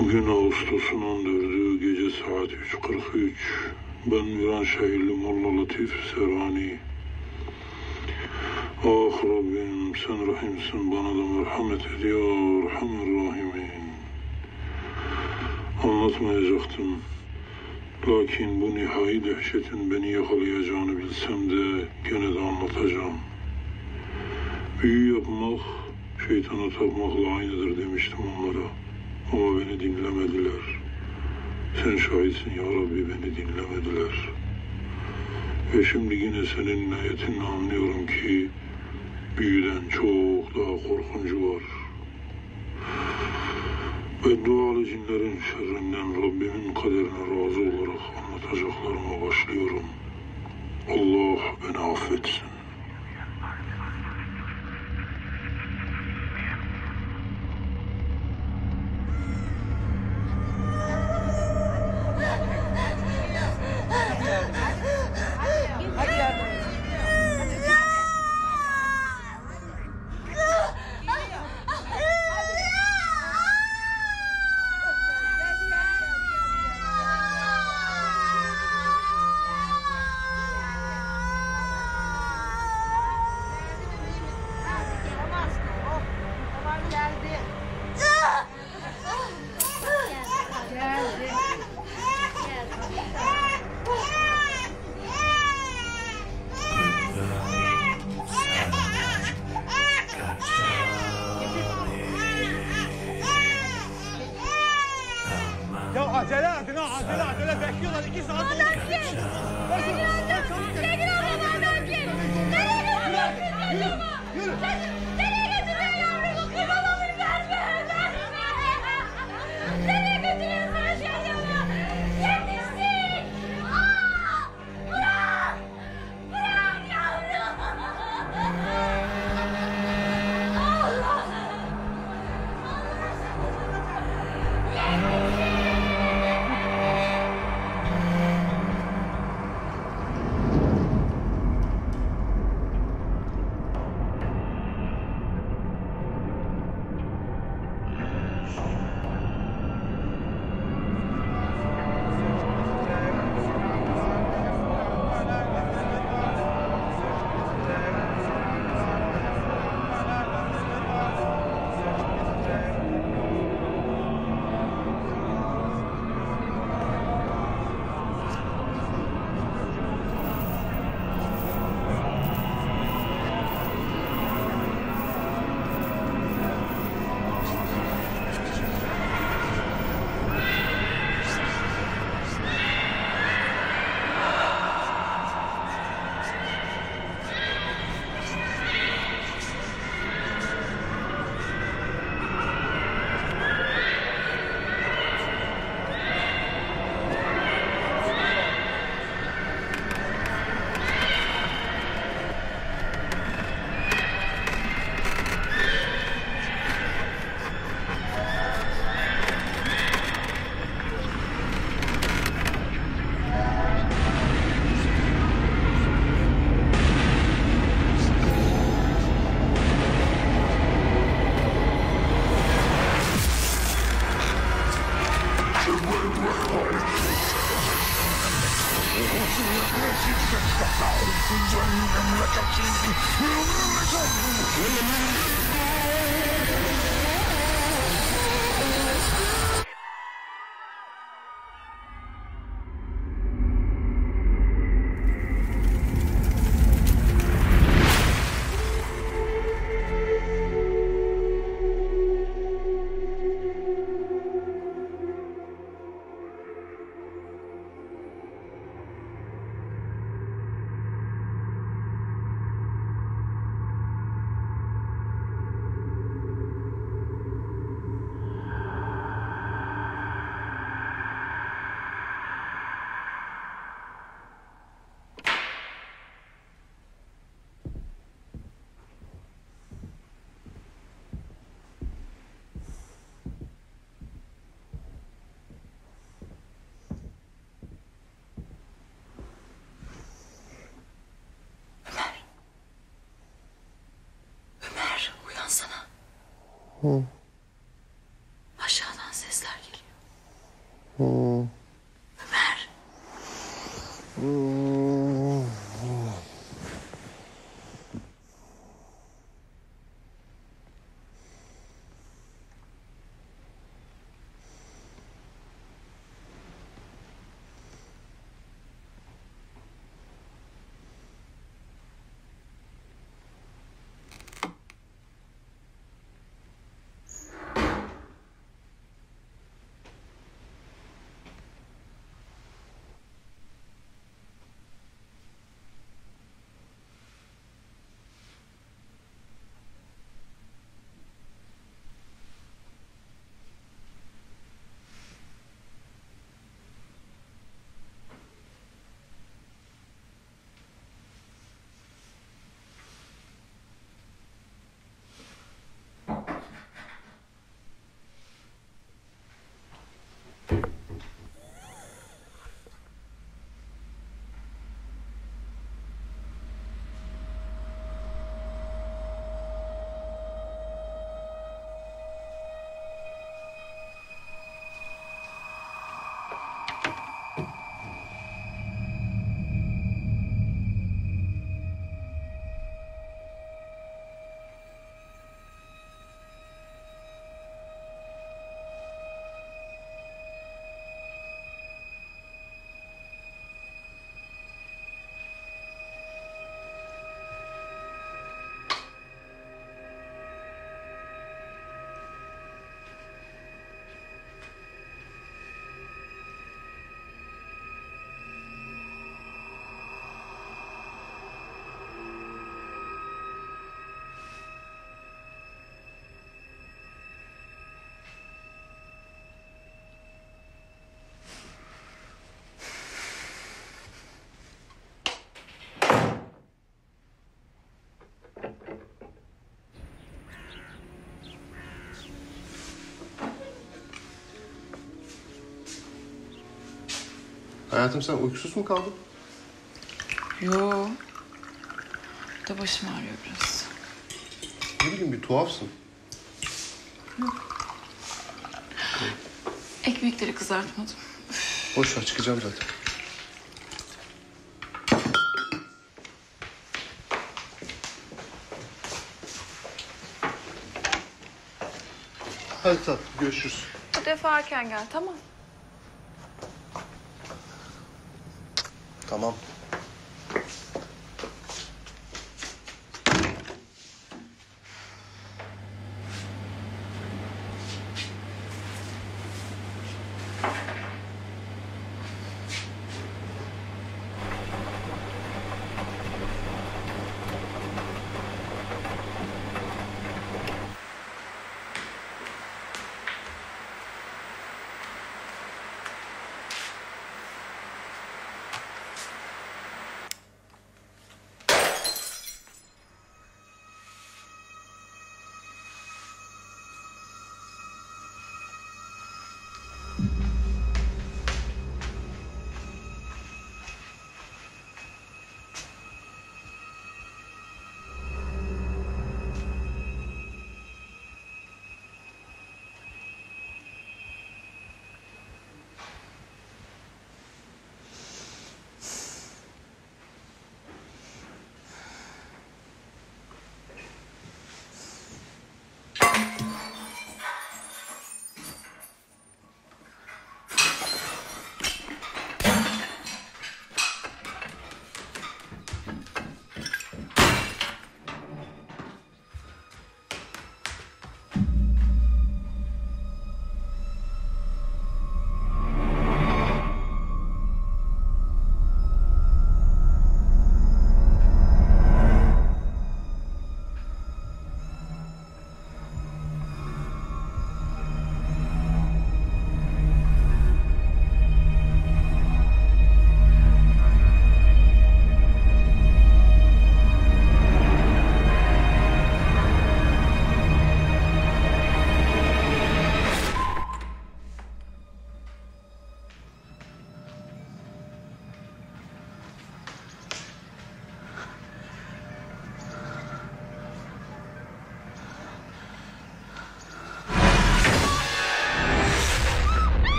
Bugün Ağustos'un 14'ü gece saat 3:43. Ben Viranşehirli Molla Latif Serhani. Ah Rabbim sen rahimsin, bana da merhamet et ya Erhamer Rahimin. Anlatmayacaktım. Lakin bu nihai dehşetin beni yakalayacağını bilsem de gene de anlatacağım. Büyü yapmak, şeytana tapmakla aynıdır demiştim onlara. Ama beni dinlemediler. Sen şahitsin ya Rabbi, beni dinlemediler. Ve şimdi yine senin inayetinle anlıyorum ki büyüden çok daha korkuncu var. Ve dualı cinlerin şerrinden Rabbimin kaderine razı olarak anlatacaklarıma başlıyorum. Allah beni affetsin. Acele bekliyorlar 2 saat oldu. Nereye götürüyor yavrumu? Kıymalamır verme. Nereye götürüyorsun çocuğumu? Yetişsin. Bırak. Bırak yavrumu. Aşağıdan sesler geliyor. Ömer. Hayatım sen uykusuz mu kaldın? Yo. Da başım ağrıyor biraz. Ne bileyim bir tuhafsın. Ekmekleri kızartmadım. Boş ver çıkacağım zaten. Hadi tatlım görüşürüz. Bu defa erken gel, tamam. Tamam.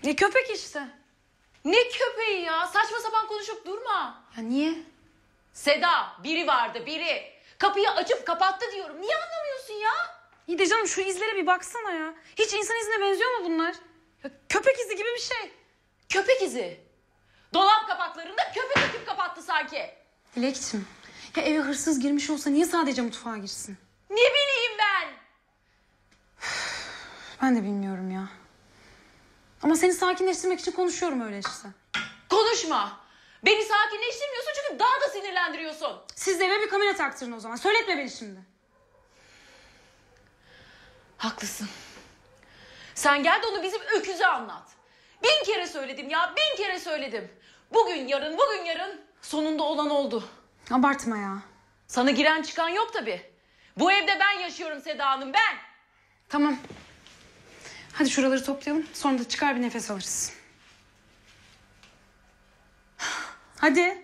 Köpek işte. Ne köpeği ya? Saçma sapan konuşup durma. Ya niye? Seda, biri vardı, biri. Kapıyı açıp kapattı diyorum. Niye anlamıyorsun ya? İyi de canım şu izlere bir baksana ya. Hiç insan izine benziyor mu bunlar? Ya, köpek izi gibi bir şey. Köpek izi. Dolap kapaklarında köpek açıp kapattı sanki. Dilekçim, ya eve hırsız girmiş olsa niye sadece mutfağa girsin? Ne bileyim ben? Ben de bilmiyorum ya. Ama seni sakinleştirmek için konuşuyorum öyle işte. Konuşma. Beni sakinleştirmiyorsun çünkü daha da sinirlendiriyorsun. Siz de eve bir kamera taktırın o zaman. Söyletme beni şimdi. Haklısın. Sen gel de onu bizim öküze anlat. 1000 kere söyledim ya, 1000 kere söyledim. Bugün yarın, bugün yarın. Sonunda olan oldu. Abartma ya. Sana giren çıkan yok tabii. Bu evde ben yaşıyorum Seda Hanım, ben. Tamam. Hadi şuraları toplayalım. Sonra da çıkar bir nefes alırız. Hadi.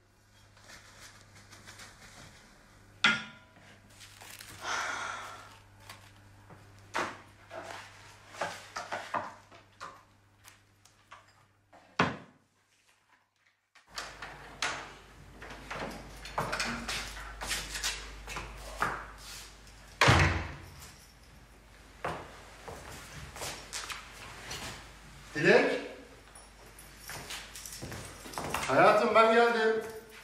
Dilek. Hayatım ben geldim.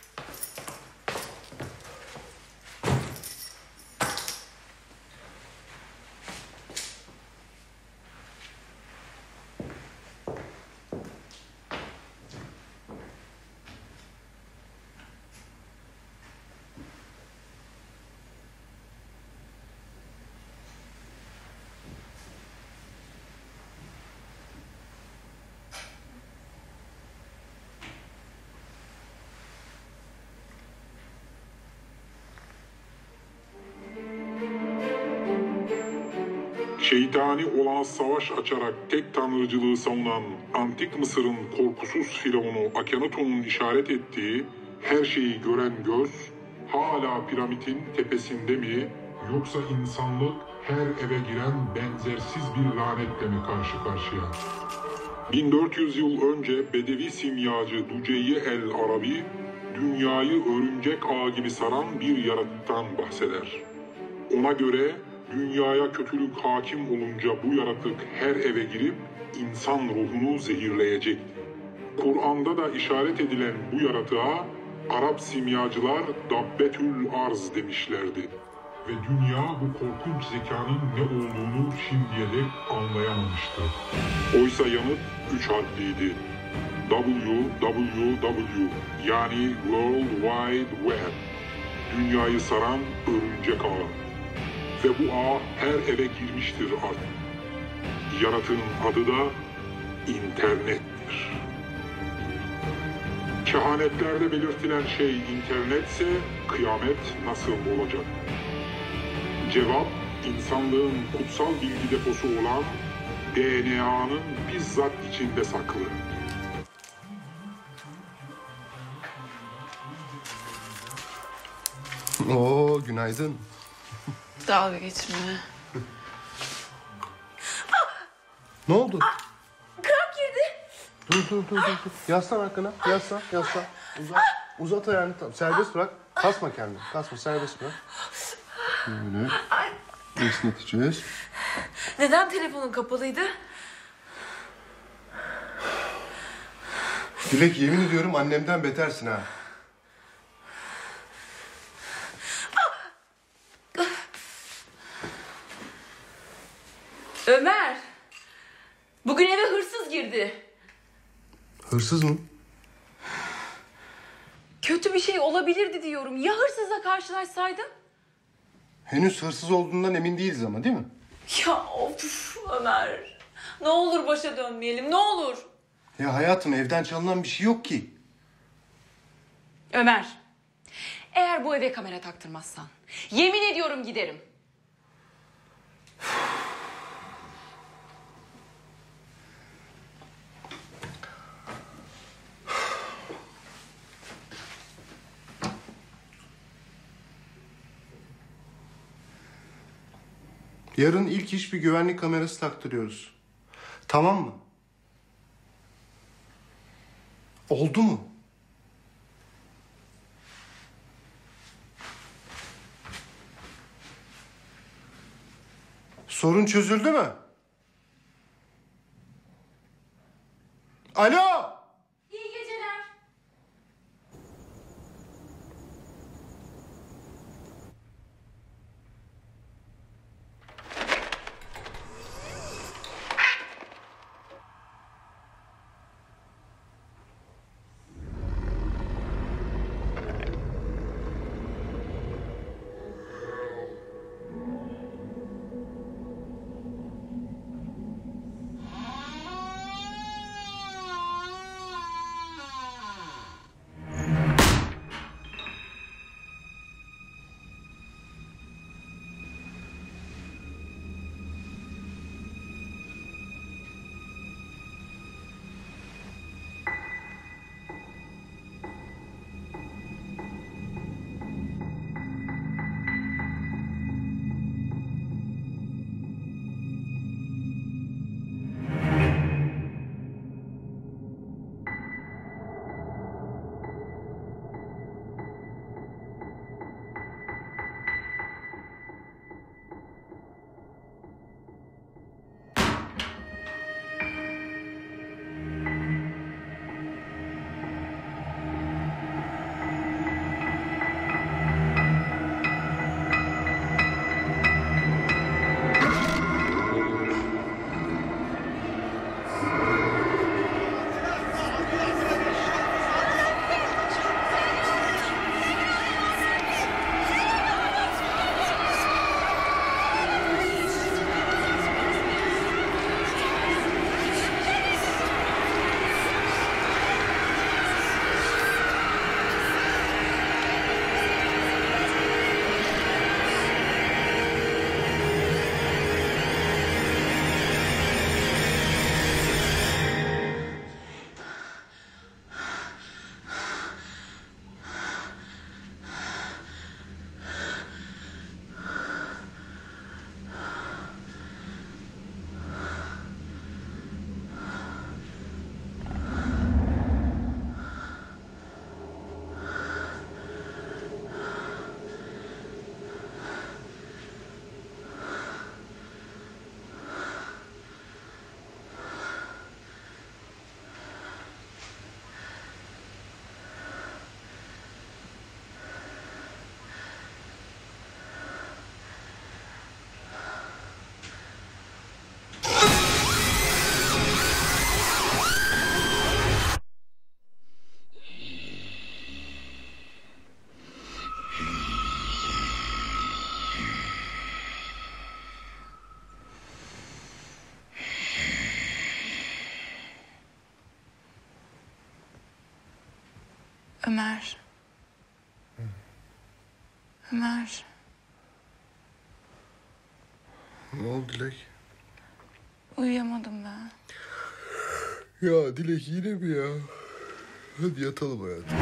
Şeytani olana savaş açarak tek tanrıcılığı savunan Antik Mısır'ın korkusuz firavunu Akhenaton'un işaret ettiği her şeyi gören göz hala piramidin tepesinde mi, yoksa insanlık her eve giren benzersiz bir lanetle mi karşı karşıya? 1400 yıl önce Bedevi simyacı Duceyye el-Arabi dünyayı örümcek ağı gibi saran bir yaratıktan bahseder. Ona göre dünyaya kötülük hakim olunca bu yaratık her eve girip insan ruhunu zehirleyecekti. Kur'an'da da işaret edilen bu yaratığa Arap simyacılar Dabbetül Arz demişlerdi. Ve dünya bu korkunç zekanın ne olduğunu şimdiye dek anlayamamıştı. Oysa yanıt 3 harfliydi. WWW, yani World Wide Web. Dünyayı saran örümcek ağı. Ve bu ağ her eve girmiştir artık. Yaratığın adı da internettir. Kehanetlerde belirtilen şey internetse kıyamet nasıl olacak? Cevap, insanlığın kutsal bilgi deposu olan DNA'nın bizzat içinde saklı. Oo, günaydın. Dalga geçme. Ne oldu? Kramp girdi. Dur. Yaslan arkana. Yaslan. Uzat ayağını. Serbest bırak. Kasma kendini. Kasma, serbest bırak. Böyle. Esneteceğiz. Neden telefonun kapalıydı? Dilek, yemin ediyorum annemden betersin ha. Ömer, bugün eve hırsız girdi. Hırsız mı? Kötü bir şey olabilirdi diyorum. Ya hırsızla karşılaşsaydın? Henüz hırsız olduğundan emin değiliz ama, değil mi? Ya of Ömer. Ne olur başa dönmeyelim, ne olur. Ya hayatım, evden çalınan bir şey yok ki. Ömer, eğer bu eve kamera taktırmazsan yemin ediyorum giderim. Yarın ilk iş bir güvenlik kamerası taktırıyoruz. Tamam mı? Oldu mu? Sorun çözüldü mü? Alo! İyi geceler. Ömer. Ömer. Ne oldu Dilek? Uyuyamadım ben. Ya Dilek yine mi ya? Hadi yatalım hayatım.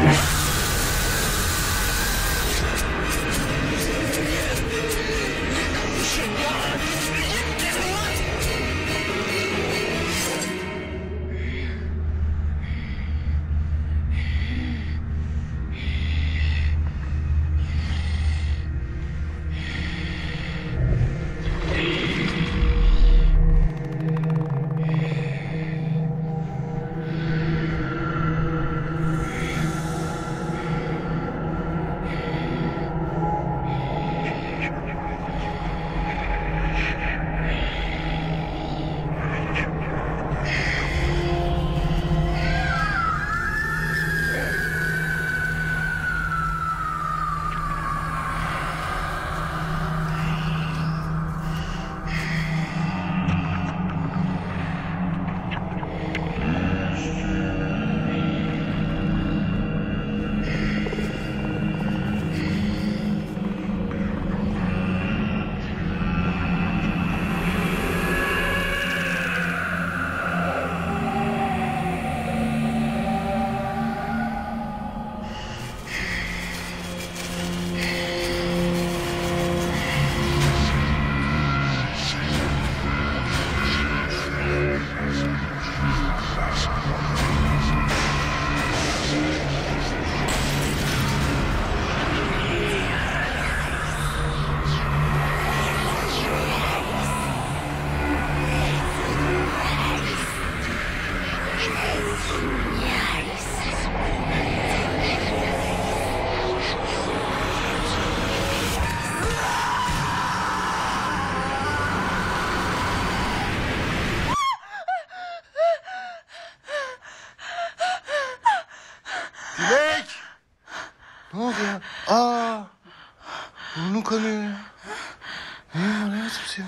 Ne oldu ya? Aa! Burnun kanıyor ya. Neyin var hayatım senin?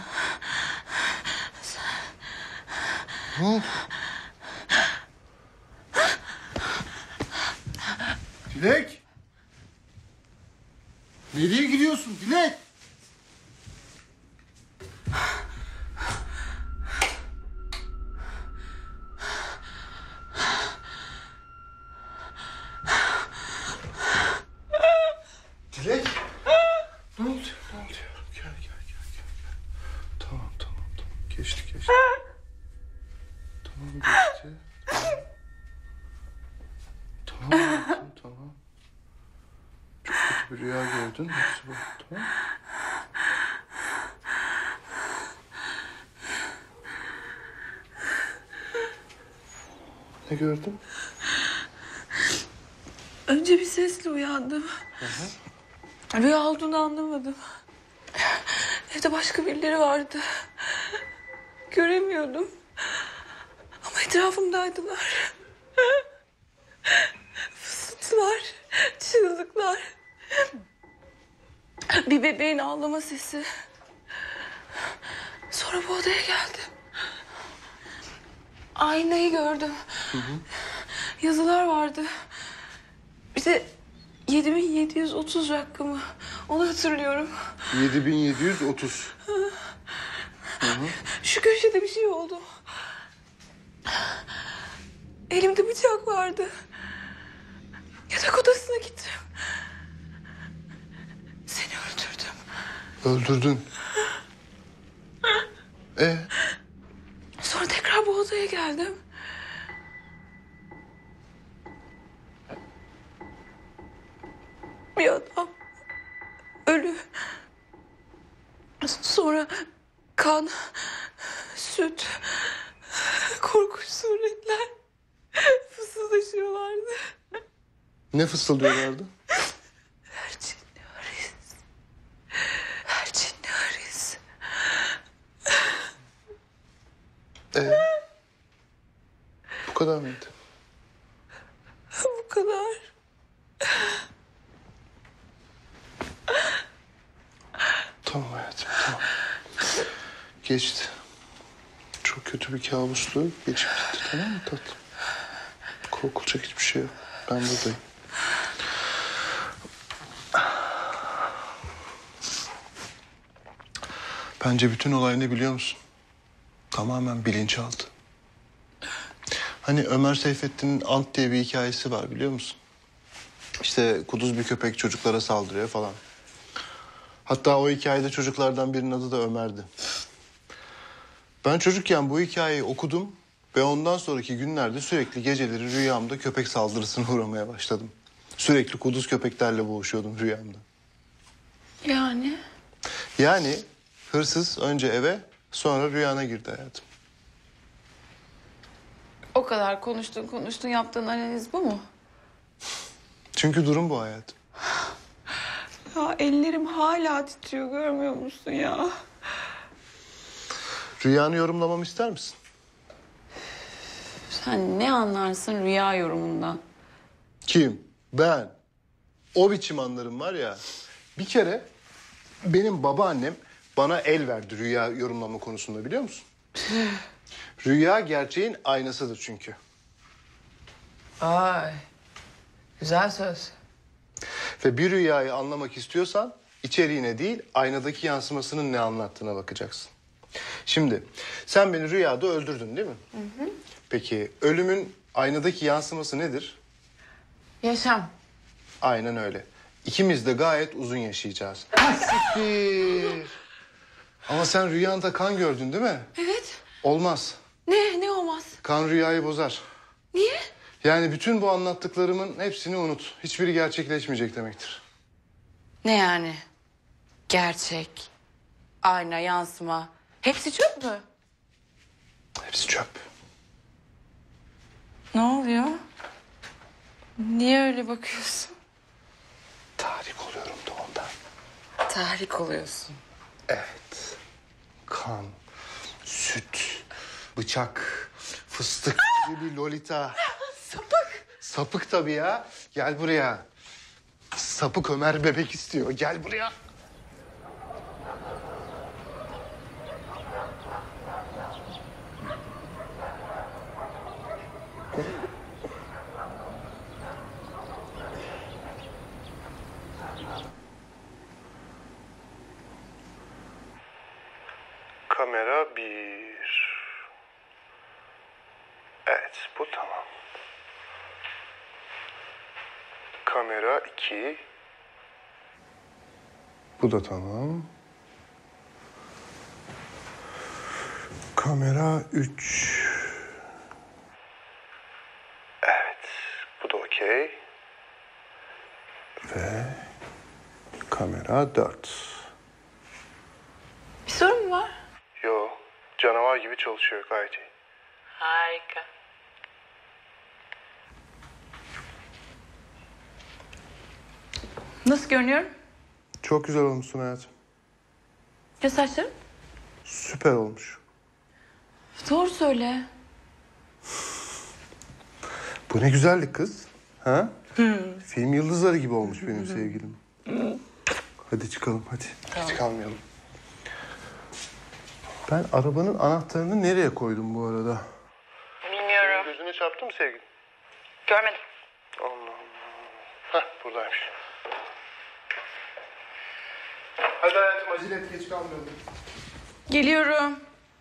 Ne oldu? Dilek! Nereye gidiyorsun Dilek? Dilek! Ne oldu? Ne oldu yavrum? Gel. Tamam. Geçti. Tamam geçti. Tamam hayatım, tamam. Çok kötü bir rüya gördün. Hepsi bu. Tamam. Ne gördün? Önce bir sesle uyandım. Rüya olduğunu anlamadım. Evde başka birileri vardı. Göremiyordum. Ama etrafımdaydılar. Fısıltılar, çığlıklar. Bir bebeğin ağlama sesi. Sonra bu odaya geldim. Aynayı gördüm. Yazılar vardı. Bir de 7730 rakamı. Onu hatırlıyorum. 7730. Şu köşede bir şey oldu. Elimde bıçak vardı. Yatak odasına gittim. Seni öldürdüm. Öldürdün. Sonra tekrar bu odaya geldim. Bir adam. Ölü. Sonra kan, süt, korkunç suretler fısıldaşıyorlardı. Ne fısıldıyorlardı? Erçin Haris. Erçin Haris. Bu kadar mıydı? Bu kadar. Tamam hayatım, tamam. Geçti. Çok kötü bir kabustu. Geçip gitti, tamam mı tatlım? Korkulacak hiçbir şey yok. Ben buradayım. Bence bütün olay ne biliyor musun? Tamamen bilinçaltı. Hani Ömer Seyfettin'in Ant diye bir hikayesi var biliyor musun? İşte kuduz bir köpek çocuklara saldırıyor falan. Hatta o hikayede çocuklardan birinin adı da Ömer'di. Ben çocukken bu hikayeyi okudum ve ondan sonraki günlerde sürekli geceleri rüyamda köpek saldırısına uğramaya başladım. Sürekli kuduz köpeklerle boğuşuyordum rüyamda. Yani hırsız önce eve sonra rüyana girdi hayatım. O kadar konuştun yaptığın analiz bu mu? Çünkü durum bu hayatım. Ya ellerim hala titriyor görmüyor musun ya? Rüyanı yorumlamamı ister misin? Sen ne anlarsın rüya yorumundan? Kim? Ben. O biçim anlarım var ya. Bir kere benim babaannem bana el verdi rüya yorumlama konusunda biliyor musun? Rüya gerçeğin aynasıdır çünkü. Ay, güzel söz. Ve bir rüyayı anlamak istiyorsan içeriğine değil aynadaki yansımasının ne anlattığına bakacaksın. Şimdi sen beni rüyada öldürdün değil mi? Hı hı. Peki ölümün aynadaki yansıması nedir? Yaşam. Aynen öyle. İkimiz de gayet uzun yaşayacağız. Siktir. Ama sen rüyanda kan gördün değil mi? Evet. Olmaz. Ne olmaz? Kan rüyayı bozar. Niye? Yani bütün bu anlattıklarımın hepsini unut. Hiçbiri gerçekleşmeyecek demektir. Ne yani? Gerçek, ayna, yansıma. Hepsi çöp mü? Hepsi çöp. Ne oluyor? Niye öyle bakıyorsun? Tahrik oluyorum da ondan. Tahrik oluyorsun. Evet. Kan, süt, bıçak, fıstık gibi bir lolita. Sapık. Sapık tabii ya. Gel buraya. Sapık Ömer bebek istiyor. Gel buraya. Kamera 1. Evet, bu tamam. Kamera 2. Bu da tamam. Kamera 3. Evet, bu da okey. Ve kamera 4. Bir sorun mu var? Yo, canavar gibi çalışıyor gayet iyi. Harika. Nasıl görünüyorum? Çok güzel olmuşsun hayatım. Ya saçlarım? Süper olmuş. Doğru söyle. Bu ne güzellik kız. Ha? Film yıldızları gibi olmuş benim sevgilim. Hadi çıkalım hadi. Hiç kalmayalım. Ben arabanın anahtarını nereye koydum bu arada? Bilmiyorum. Gözüne çarptı mı sevgilim? Görmedim. Allah Allah. Hah buradaymış. Hadi hayatım acele et geç kalmayalım. Geliyorum.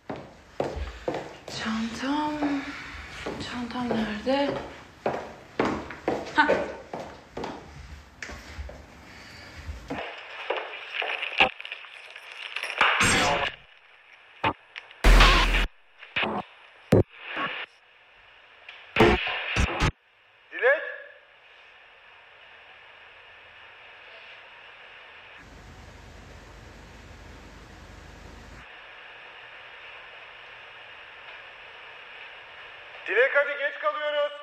Çantam nerede? Ha. Dilek. Dilek hadi geç kalıyoruz.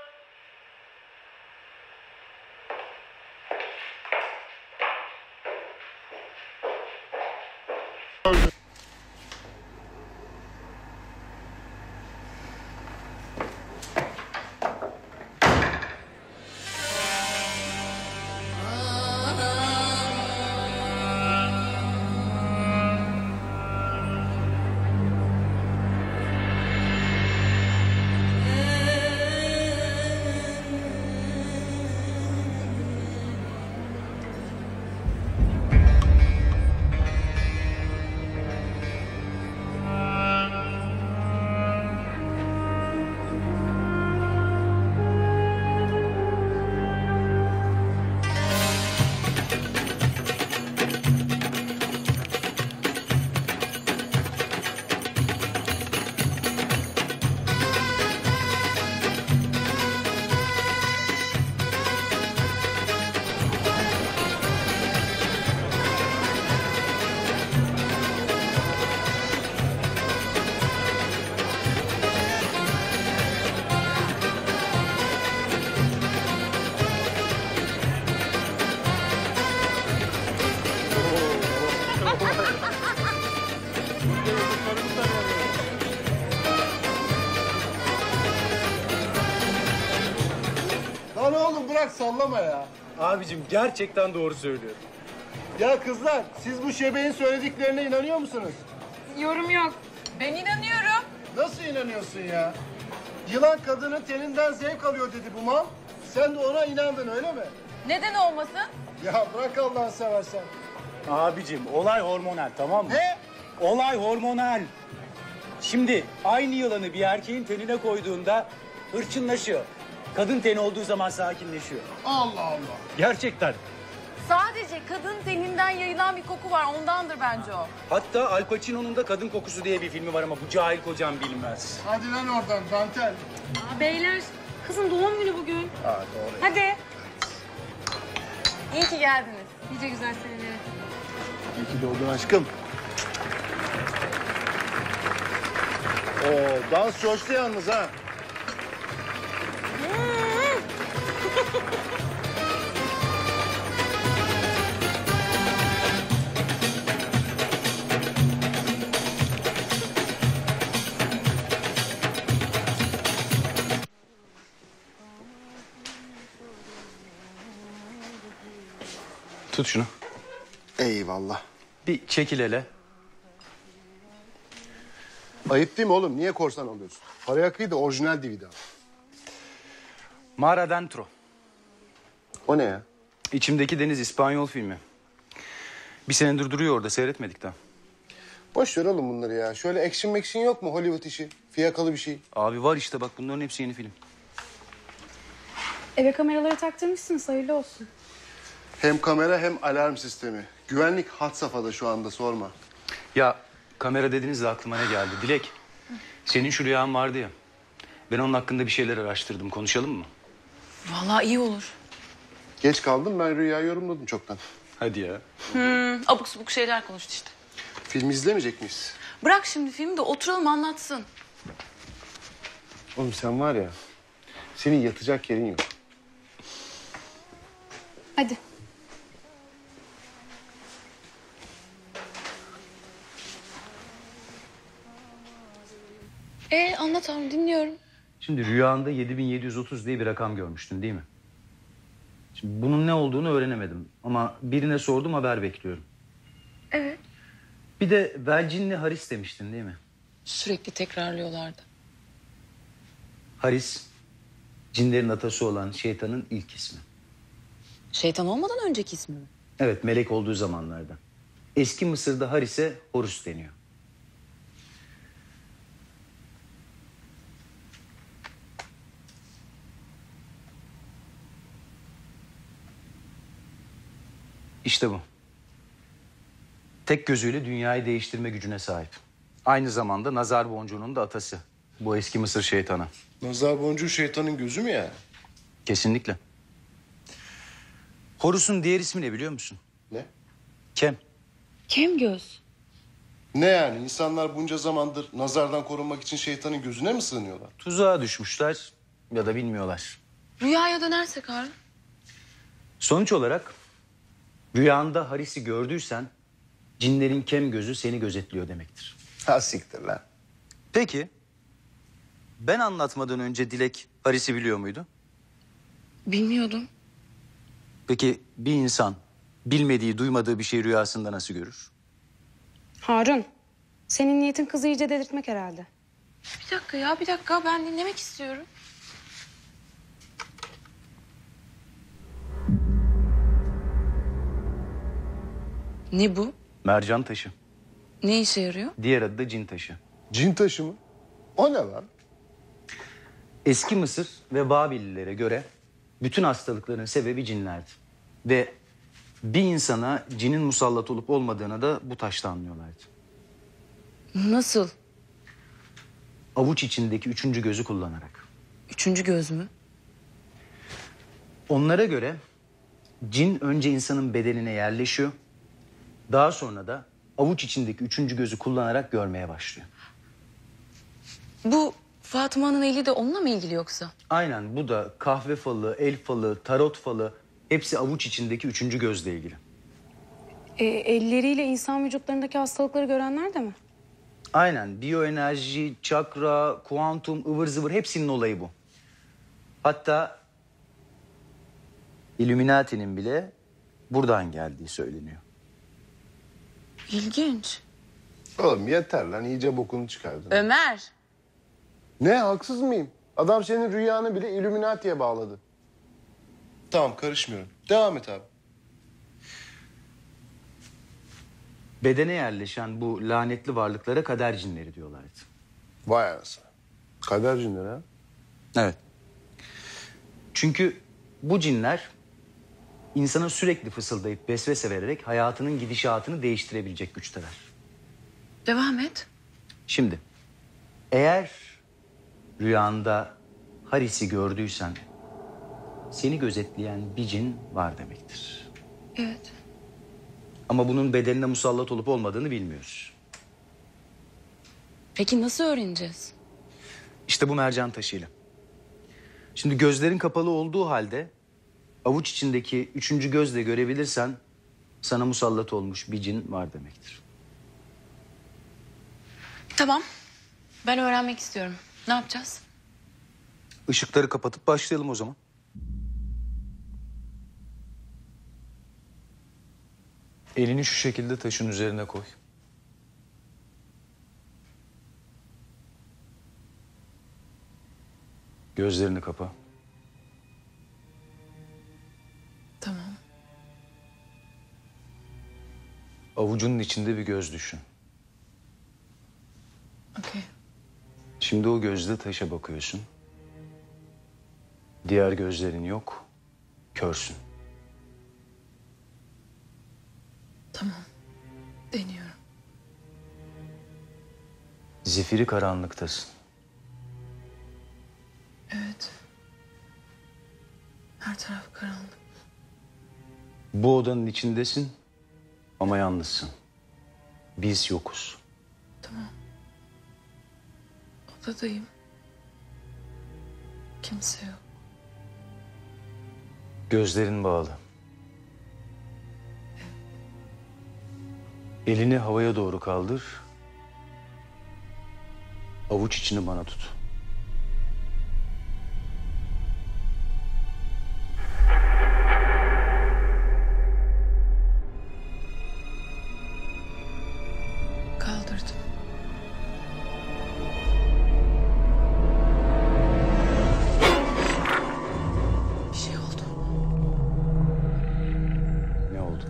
Lan oğlum bırak sallama ya. Abicim gerçekten doğru söylüyor. Ya kızlar siz bu şebeğin söylediklerine inanıyor musunuz? Yorum yok. Ben inanıyorum. Nasıl inanıyorsun ya? Yılan kadının teninden zevk alıyor dedi bu mal. Sen de ona inandın öyle mi? Neden olmasın? Ya bırak Allah'ını seversen. Abicim olay hormonal tamam mı? Ne? Olay hormonal. Şimdi aynı yılanı bir erkeğin tenine koyduğunda hırçınlaşıyor. Kadın teni olduğu zaman sakinleşiyor. Allah Allah. Gerçekten. Sadece kadın teninden yayılan bir koku var. Ondandır bence o. Hatta Al Pacino'nun da Kadın Kokusu diye bir filmi var ama bu cahil kocam bilmez. Hadi lan oradan dantel. Beyler, kızın doğum günü bugün. Ha doğru. Hadi. İyi ki geldiniz. Nice güzel seneleri. İyi ki doğdun aşkım. Oo dans coştu yalnız ha. Tut şunu. Eyvallah. Bir çekil hele. Ayıp değil mi oğlum? Niye korsan alıyorsun? Paraya kıy da orijinal DVD al. Mar Adentro. O ne ya? İçimdeki Deniz İspanyol filmi. Bir senedir duruyor orada, seyretmedik daha. Boş ver oğlum bunları ya. Şöyle action yok mu Hollywood işi? Fiyakalı bir şey. Abi var işte bak, bunların hepsi yeni film. Eve kameraları taktırmışsınız, hayırlı olsun. Hem kamera hem alarm sistemi. Güvenlik had safhada şu anda, sorma. Ya kamera dediniz de aklıma ne geldi? Dilek, senin şu rüyan vardı ya. Ben onun hakkında bir şeyler araştırdım, konuşalım mı? Vallahi iyi olur. Geç kaldım, ben rüyayı yorumladım çoktan. Hadi ya. Abuk subuk şeyler konuştu işte. Film izlemeyecek miyiz? Bırak şimdi filmi de oturalım anlatsın. Oğlum sen var ya, senin yatacak yerin yok. Hadi. Anlat abi, dinliyorum. Şimdi rüyanda 7730 diye bir rakam görmüştün değil mi? Şimdi bunun ne olduğunu öğrenemedim. Ama birine sordum, haber bekliyorum. Evet. Bir de Velcinli Haris demiştin değil mi? Sürekli tekrarlıyorlardı. Haris, cinlerin atası olan şeytanın ilk ismi. Şeytan olmadan önceki ismi mi? Evet, melek olduğu zamanlarda. Eski Mısır'da Haris'e Horus deniyor. İşte bu. Tek gözüyle dünyayı değiştirme gücüne sahip. Aynı zamanda nazar boncuğunun da atası. Bu eski Mısır şeytanı. Nazar boncuğu şeytanın gözü mü yani? Kesinlikle. Horus'un diğer ismi ne biliyor musun? Ne? Kem. Kem göz. Ne yani? İnsanlar bunca zamandır nazardan korunmak için şeytanın gözüne mi sığınıyorlar? Tuzağa düşmüşler ya da bilmiyorlar. Rüyaya dönersek Harun. Sonuç olarak rüyanda Haris'i gördüysen cinlerin kem gözü seni gözetliyor demektir. Ha siktir lan. Peki ben anlatmadan önce Dilek Haris'i biliyor muydu? Bilmiyordum. Peki bir insan bilmediği, duymadığı bir şey rüyasında nasıl görür? Harun, senin niyetin kızı iyice delirtmek herhalde. Bir dakika ben dinlemek istiyorum. Ne bu? Mercan taşı. Ne işe yarıyor? Diğer adı da cin taşı. Cin taşı mı? O ne lan? Eski Mısır ve Babillilere göre bütün hastalıkların sebebi cinlerdi. Ve bir insana cinin musallat olup olmadığını da bu taşta anlıyorlardı. Nasıl? Avuç içindeki üçüncü gözü kullanarak. Üçüncü göz mü? Onlara göre cin önce insanın bedenine yerleşiyor. Daha sonra da avuç içindeki üçüncü gözü kullanarak görmeye başlıyor. Bu Fatıma'nın eli de onunla mı ilgili yoksa? Aynen, bu da kahve falı, el falı, tarot falı hepsi avuç içindeki üçüncü gözle ilgili. Elleriyle insan vücutlarındaki hastalıkları görenler de mi? Aynen, biyoenerji, çakra, kuantum, ıvır zıvır hepsinin olayı bu. Hatta Illuminati'nin bile buradan geldiği söyleniyor. İlginç. Oğlum yeter lan, iyice bokunu çıkardın. Ömer. Ne, haksız mıyım? Adam senin rüyanı bile Illuminati'ye bağladı. Tamam, karışmıyorum. Devam et abi. Bedene yerleşen bu lanetli varlıklara kader cinleri diyorlardı. Vay anasını. Kader cinleri ha? Evet. Çünkü bu cinler insana sürekli fısıldayıp vesvese vererek hayatının gidişatını değiştirebilecek güçteler. Devam et. Şimdi eğer rüyanda Haris'i gördüysen seni gözetleyen bir cin var demektir. Evet. Ama bunun bedenine musallat olup olmadığını bilmiyoruz. Peki nasıl öğreneceğiz? İşte bu mercan taşıyla. Şimdi gözlerin kapalı olduğu halde avuç içindeki üçüncü gözle görebilirsen sana musallat olmuş bir cin var demektir. Tamam. Ben öğrenmek istiyorum. Ne yapacağız? Işıkları kapatıp başlayalım o zaman. Elini şu şekilde taşın üzerine koy. Gözlerini kapa. Tamam. Avucunun içinde bir göz düşün. Okey. Şimdi o gözle taşa bakıyorsun. Diğer gözlerin yok, körsün. Tamam. Deniyorum. Zifiri karanlıktasın. Evet. Her taraf karanlık. Bu odanın içindesin ama yalnızsın. Biz yokuz. Tamam. Odadayım. Kimse yok. Gözlerin bağlı. Elini havaya doğru kaldır. Avuç içini bana tut. Kaldırdım. Bir şey oldu. Ne oldu?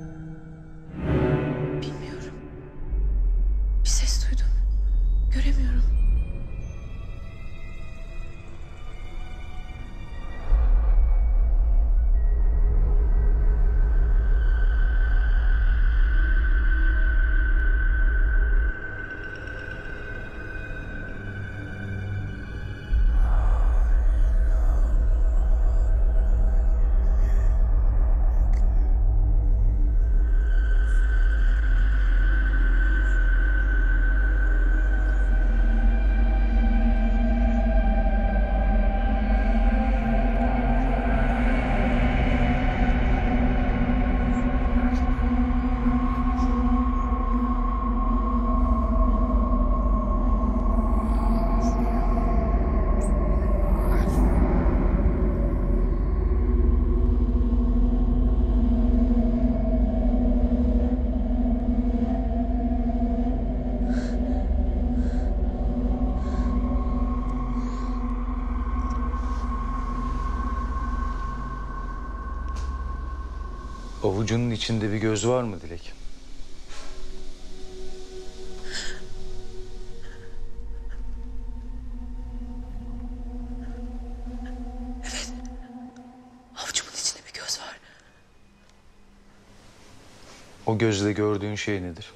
Bilmiyorum. Bir ses duydum. Göremiyorum. Avucunun içinde bir göz var mı Dilek? Avucumun içinde bir göz var. O gözle gördüğün şey nedir?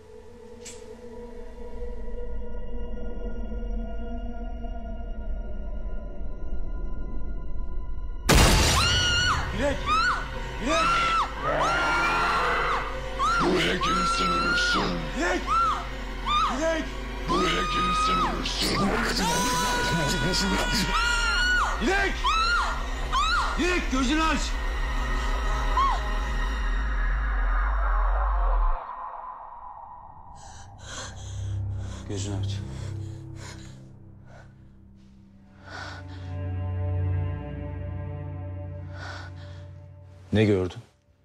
Dilek! Dilek! Buraya gelirsen ölürsün. Dilek! Dilek! Buraya gelirsen ölürsün. Dilek! Dilek gözünü aç! Gözünü aç. Ne gördün?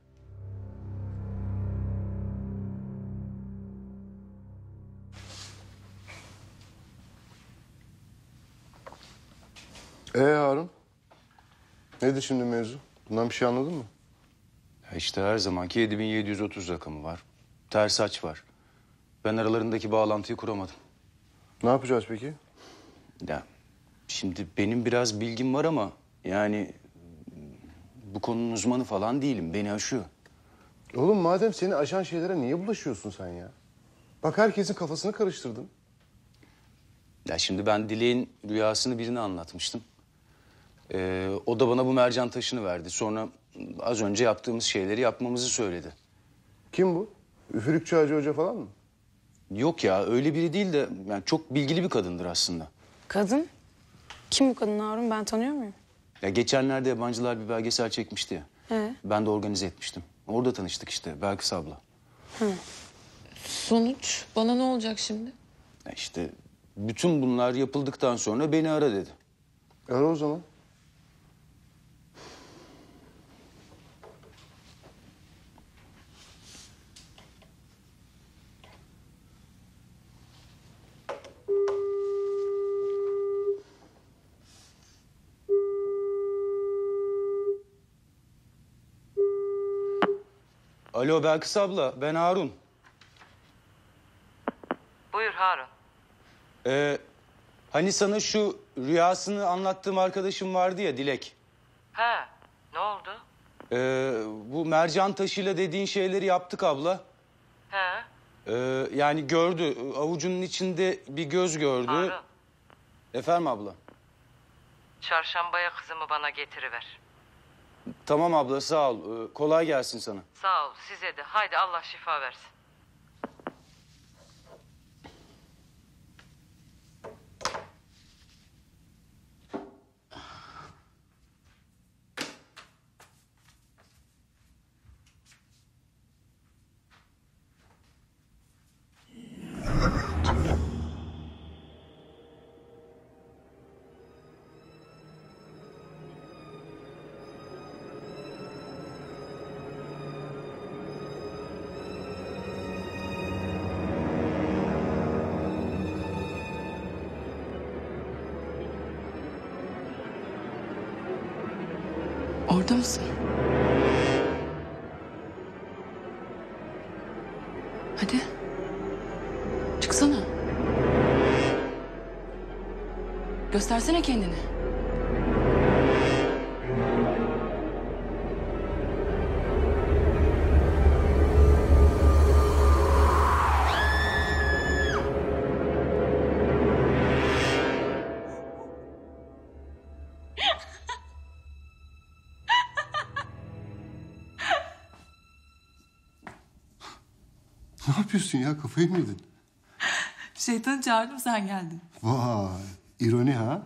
Harun? Nedir şimdi mevzu? Bundan bir şey anladın mı? Ya işte her zamanki 7730 rakamı var. Ters aç var. Ben aralarındaki bağlantıyı kuramadım. Ne yapacağız peki? Ya şimdi benim biraz bilgim var ama yani bu konunun uzmanı falan değilim. Beni aşıyor. Oğlum madem seni aşan şeylere niye bulaşıyorsun sen ya? Bak herkesin kafasını karıştırdın. Ya şimdi ben Dilek'in rüyasını birine anlatmıştım. O da bana bu mercan taşını verdi. Sonra az önce yaptığımız şeyleri yapmamızı söyledi. Kim bu? Üfürükçü Hacı Hoca falan mı? Yok ya öyle biri değil de yani çok bilgili bir kadındır aslında. Kadın? Kim bu kadın Harun? Ben tanıyor muyum? Ya geçenlerde yabancılar bir belgesel çekmişti ya. Ben de organize etmiştim. Orada tanıştık işte Belkıs abla. Sonuç bana ne olacak şimdi? Ya işte bütün bunlar yapıldıktan sonra beni ara dedi. Ara o zaman. Alo Belkıs abla, ben Harun. Buyur Harun. Hani sana şu rüyasını anlattığım arkadaşım vardı ya, Dilek. He, ne oldu? Bu mercan taşıyla dediğin şeyleri yaptık abla. He. Yani gördü, avucunun içinde bir göz gördü. Harun, Efendim abla? çarşambaya kızımı bana getiriver. Tamam abla, sağ ol. Kolay gelsin sana. Sağ ol, size de. Haydi Allah şifa versin. Orada mısın? Hadi. Çıksana. Göstersene kendini. Ne yapıyorsun ya? Kafayı mı yedin? Şeytanı çağırdım, sen geldin. Vay, ironi ha?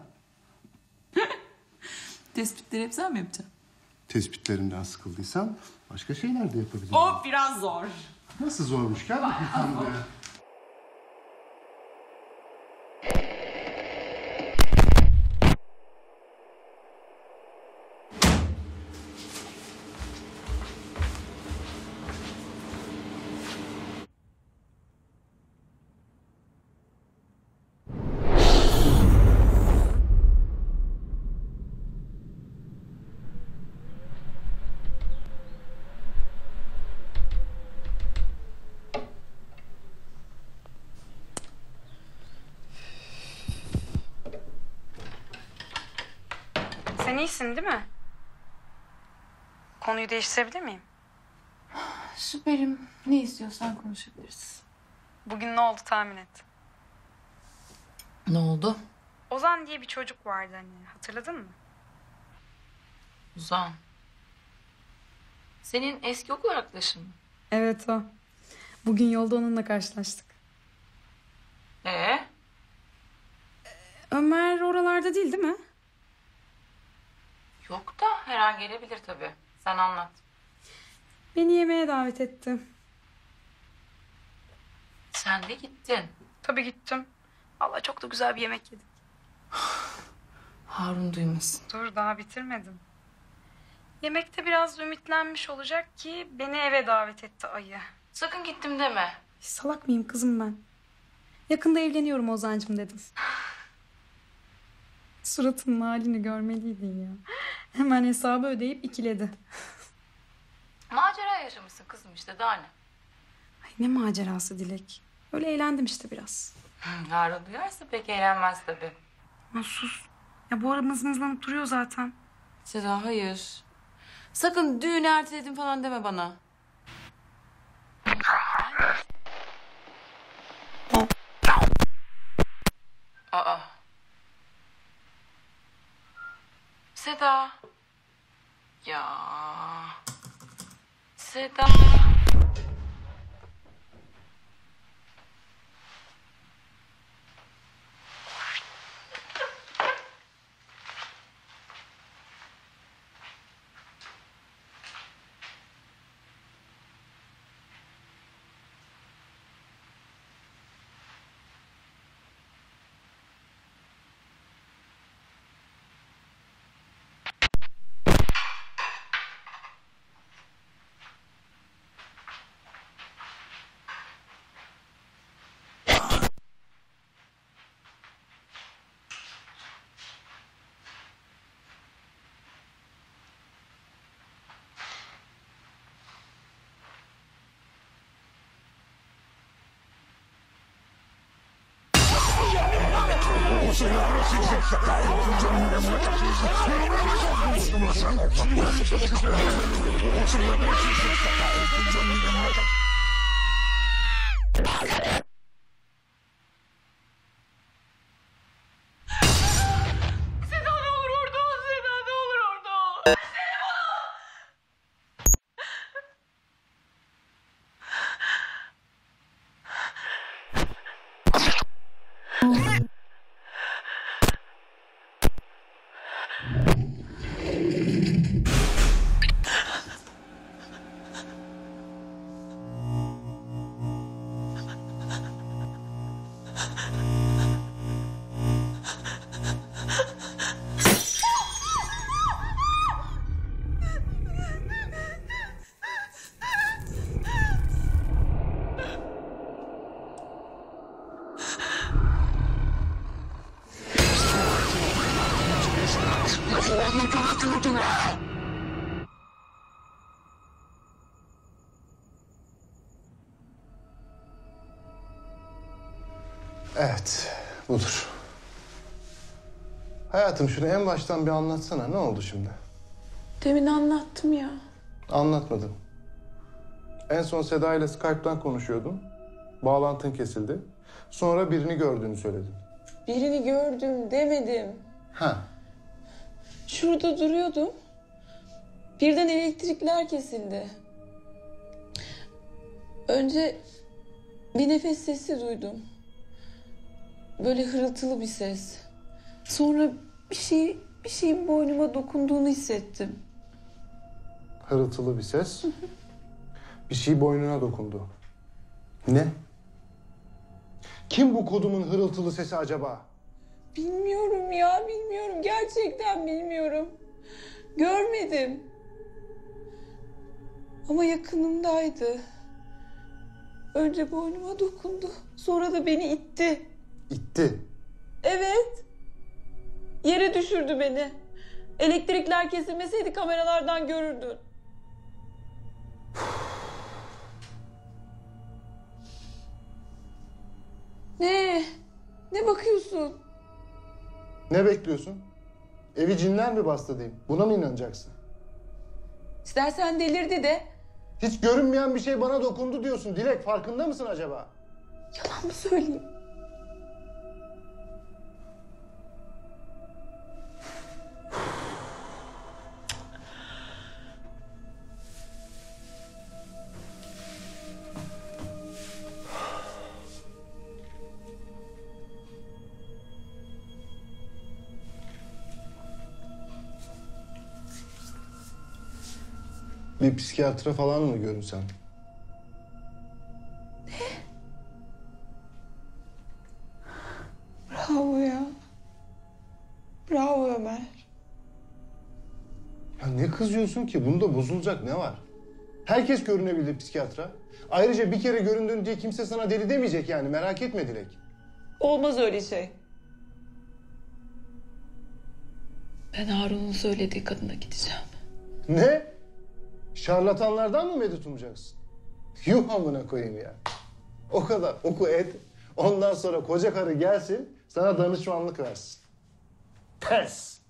Tespitleri hep sen mi yapacaksın? Tespitlerimden sıkıldıysan başka şeyler de yapabilirim. O biraz zor. Nasıl zormuş? Gel bakayım sen buraya. Sen iyisin değil mi? Konuyu değiştirebilir miyim? Süperim. Ne istiyorsan konuşabiliriz. Bugün ne oldu tahmin et. Ne oldu? Ozan diye bir çocuk vardı hani, hatırladın mı? Ozan. Senin eski okul arkadaşın mı? Evet o. Bugün yolda onunla karşılaştık. Ömer oralarda değil mi? Yok da her an gelebilir tabii. Sen anlat. Beni yemeğe davet etti. Sen de gittin. Tabii gittim. Vallahi çok da güzel bir yemek yedik. Harun duymasın. Dur daha bitirmedim. Yemekte biraz ümitlenmiş olacak ki beni eve davet etti ayı. Sakın gittim deme. Salak mıyım kızım ben? Yakında evleniyorum Ozan'cığım dedim. Suratının halini görmeliydin ya. Hemen hesabı ödeyip ikiledi. Macera yaşamışsın kızım işte daha ne? Ay ne macerası Dilek. Öyle eğlendim işte biraz. Harun duyarsa pek eğlenmez tabii. Ama sus. Ya bu ara mızmızlanıp duruyor zaten. Seda hayır. Sakın düğünü erteledim falan deme bana. Aa. Seda. Ya. Seda. Seda ne olur orada ol. Seda ne olur orada ol. Evet, budur. Hayatım şunu en baştan bir anlatsana. Ne oldu şimdi? Demin anlattım ya. Anlatmadın. En son Seda ile Skype'tan konuşuyordun. Bağlantın kesildi. Sonra birini gördüğünü söyledin. Birini gördüm demedim. Ha. Şurada duruyordum. Birden elektrikler kesildi. Önce bir nefes sesi duydum. Böyle hırıltılı bir ses. Sonra bir şeyin boynuma dokunduğunu hissettim. Hırıltılı bir ses. Bir şey boynuna dokundu. Ne? Kim bu kodumun hırıltılı sesi acaba? Bilmiyorum ya, bilmiyorum. Gerçekten bilmiyorum. Görmedim. Ama yakınımdaydı. Önce boynuma dokundu. Sonra da beni itti. İtti. Evet. Yere düşürdü beni. Elektrikler kesilmeseydi kameralardan görürdün. Ne? Ne bakıyorsun? Ne bekliyorsun? Evi cinler mi bastı diyeyim? Buna mı inanacaksın? İstersen delirdi de. Hiç görünmeyen bir şey bana dokundu diyorsun. Dilek, farkında mısın acaba? Yalan mı söyleyeyim? Bir psikiyatra falan mı görünsen? Bravo ya. Bravo Ömer. Ya ne kızıyorsun ki? Bunda bozulacak ne var? Herkes görünebilir psikiyatra. Ayrıca bir kere göründün diye kimse sana deli demeyecek yani. Merak etme Dilek. Olmaz öyle şey. Ben Harun'un söylediği kadına gideceğim. Ne? Şarlatanlardan mı medet umacaksın? Yuh amına koyayım ya. O kadar oku et. Ondan sonra koca karı gelsin sana danışmanlık versin. Pes.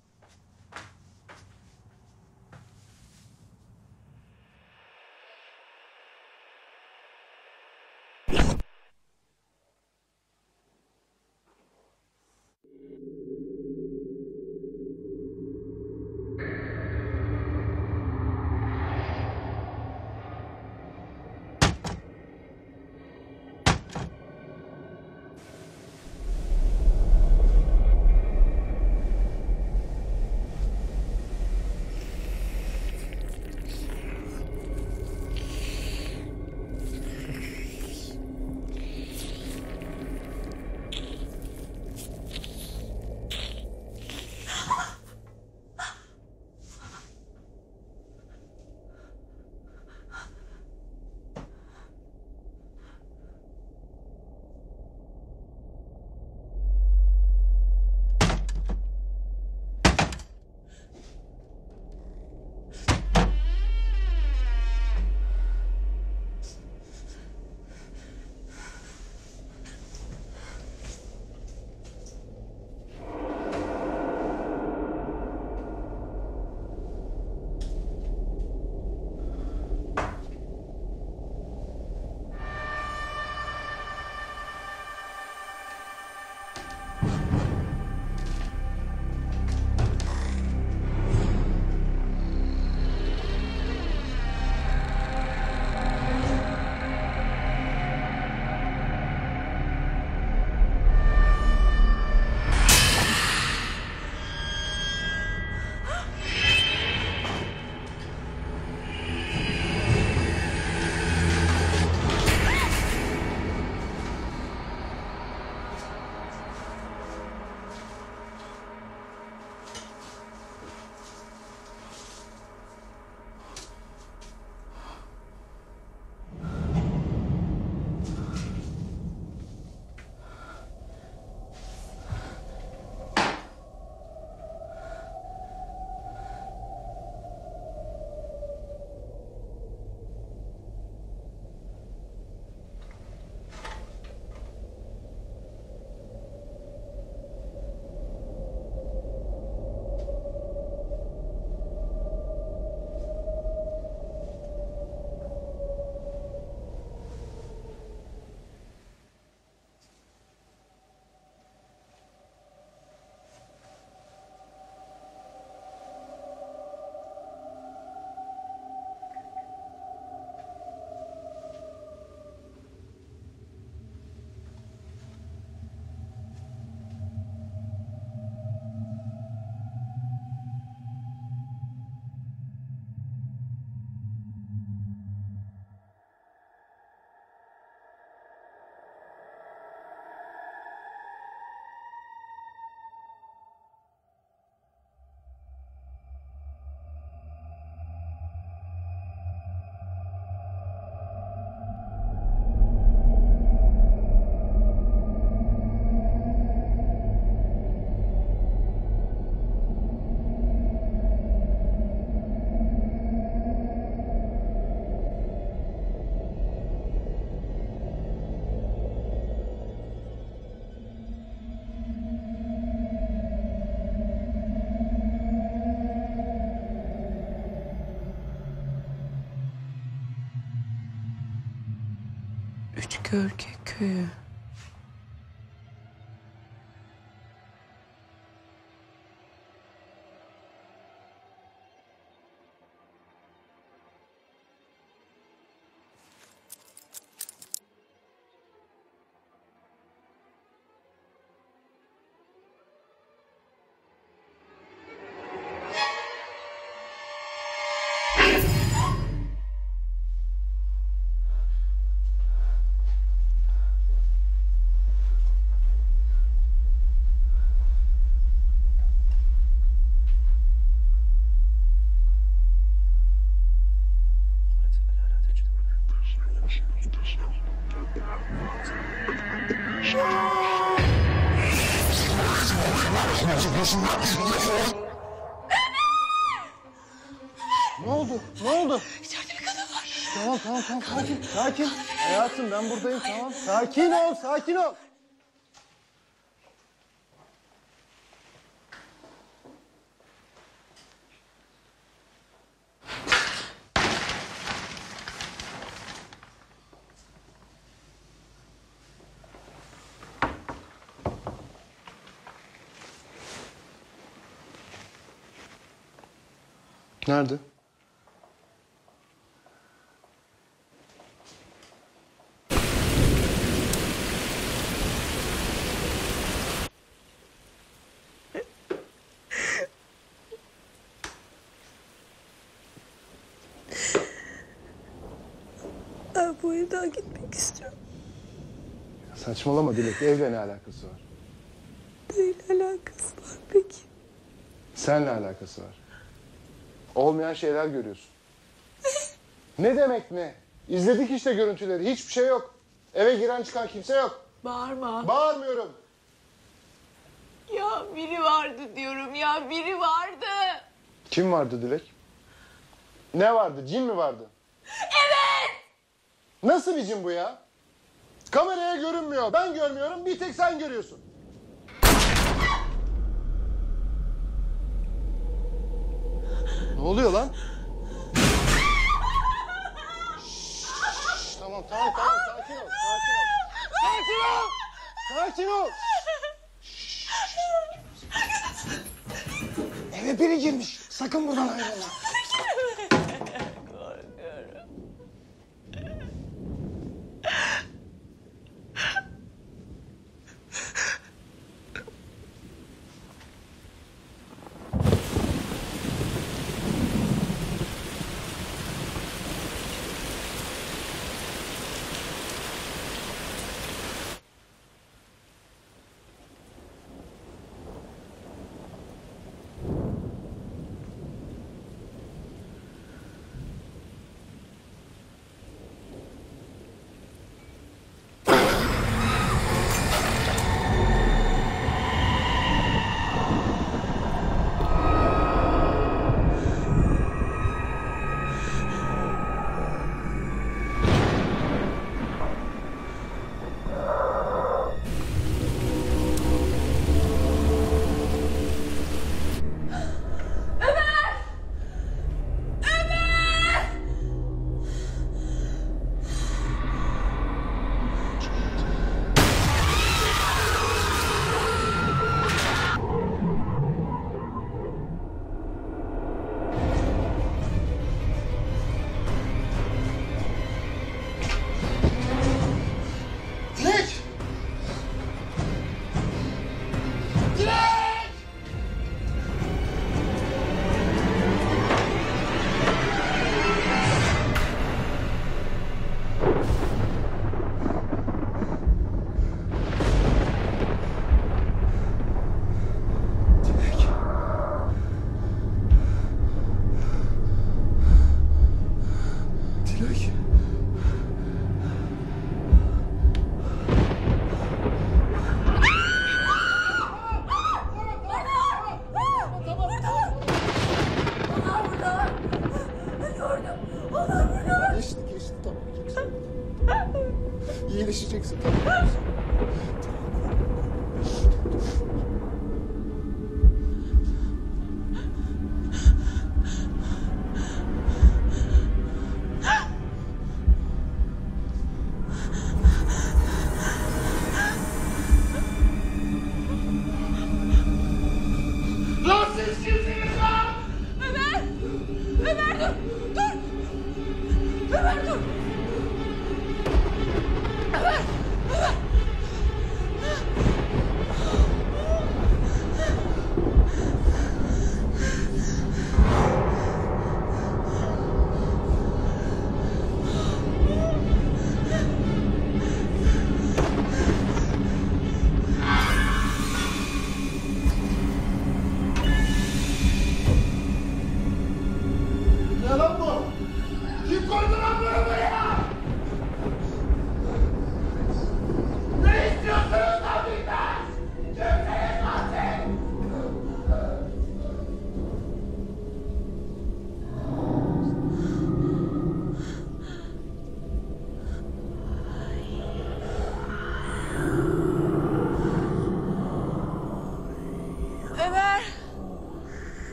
Görkek köyü. Ne oldu? Ne oldu? İçeride bir kadın var. Tamam sakin sakin. Hayatım ben buradayım tamam. Sakin ol sakin ol. Nerede? Ben bu evden gitmek istiyorum. Saçmalama Dilek. Evle ne alakası var? Neyle alakası var peki? Seninle alakası var. Olmayan şeyler görüyorsun. Ne demek ne? İzledik işte görüntüleri. Hiçbir şey yok. Eve giren çıkan kimse yok. Bağırma. Bağırmıyorum. Ya biri vardı diyorum ya, biri vardı. Kim vardı Dilek? Ne vardı? Cin mi vardı? Evet. Nasıl bir cin bu ya? Kameraya görünmüyor. Ben görmüyorum. Bir tek sen görüyorsun. Ne oluyor lan? Şşş, tamam sakin ol. Sakin ol. Şşş. Eve biri girmiş. Sakın buradan ayrılma.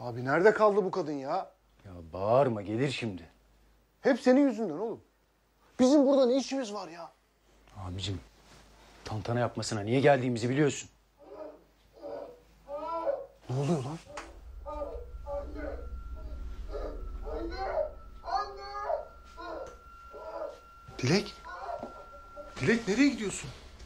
Abi nerede kaldı bu kadın ya? Ya bağırma, gelir şimdi. Hep senin yüzünden oğlum. Bizim burada ne işimiz var ya? Abicim, tantana yapmasına niye geldiğimizi biliyorsun. Ne oluyor lan? Dilek? Dilek nereye gidiyorsun?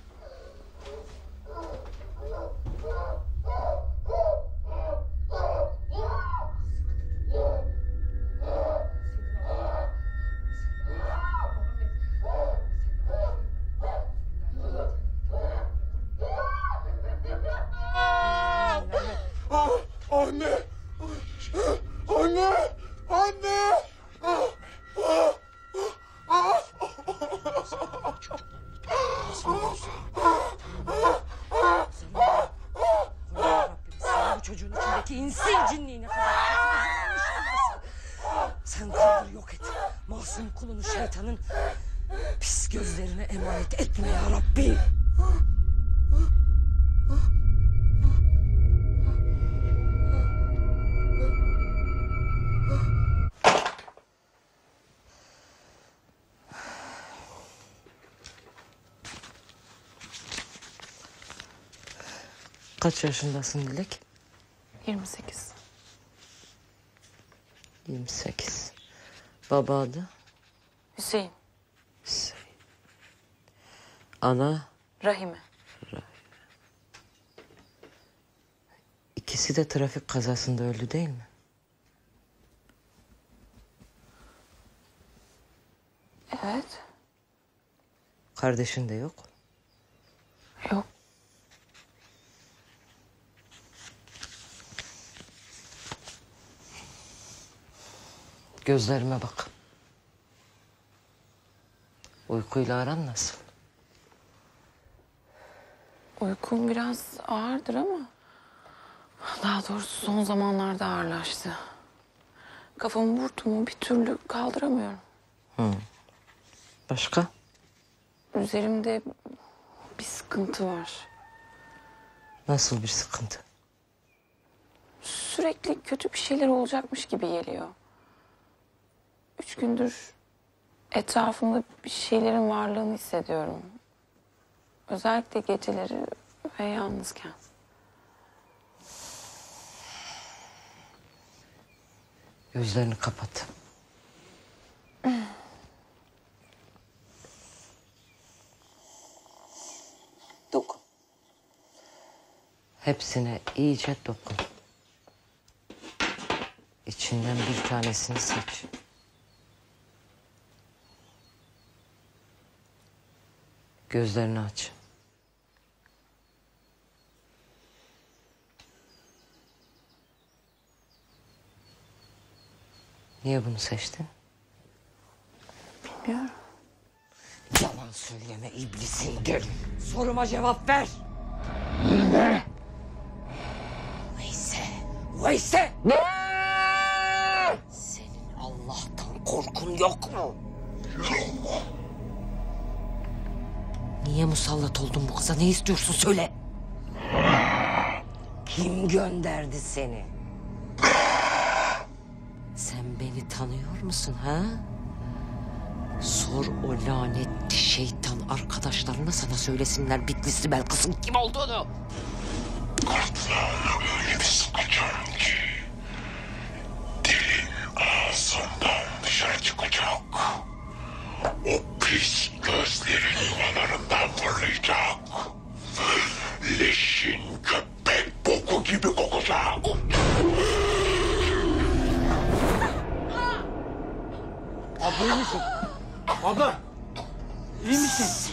Anne! Anne! Anne! Sen bu çocuğun içindeki insin cinliğine kadar sen kaldır yok et. Masum kulunu şeytanın pis gözlerine emanet etme ya Rabbi. Kaç yaşındasın Dilek? 28. 28. Baba adı? Hüseyin. Hüseyin. Ana? Rahime. İkisi de trafik kazasında öldü değil mi? Evet. Kardeşin de yok. Yok. Gözlerime bak. Uykuyla aran nasıl? Uykum biraz ağırdır ama... daha doğrusu son zamanlarda ağırlaştı. Kafamı vurduğumu bir türlü kaldıramıyorum. Başka? Üzerimde bir sıkıntı var. Nasıl bir sıkıntı? Sürekli kötü bir şeyler olacakmış gibi geliyor. 3 gündür etrafımda bir şeylerin varlığını hissediyorum. Özellikle geceleri ve yalnızken. Gözlerini kapat. Dokun. Hepsine iyice dokun. İçinden bir tanesini seç. Gözlerini aç. Niye bunu seçtin? Bilmiyorum. Yalan söyleme iblisin gel. Soruma cevap ver. Neyse. Neyse. Ne? Senin Allah'tan korkun yok mu? Yok. Niye musallat oldun bu kıza? Ne istiyorsun söyle. Kim gönderdi seni? Sen beni tanıyor musun ha? Sor o lanetli şeytan arkadaşlarına sana söylesinler Bitlisli Belkıs'ın kim olduğunu. Gırtlağına öyle bir sıkacağım ki dilin ağzından dışarı çıkacak. O pis gözlerin yuvalarından fırlayacak. Leşin köpek boku gibi kokacak. Abla iyi misin? Abla! İyi misin?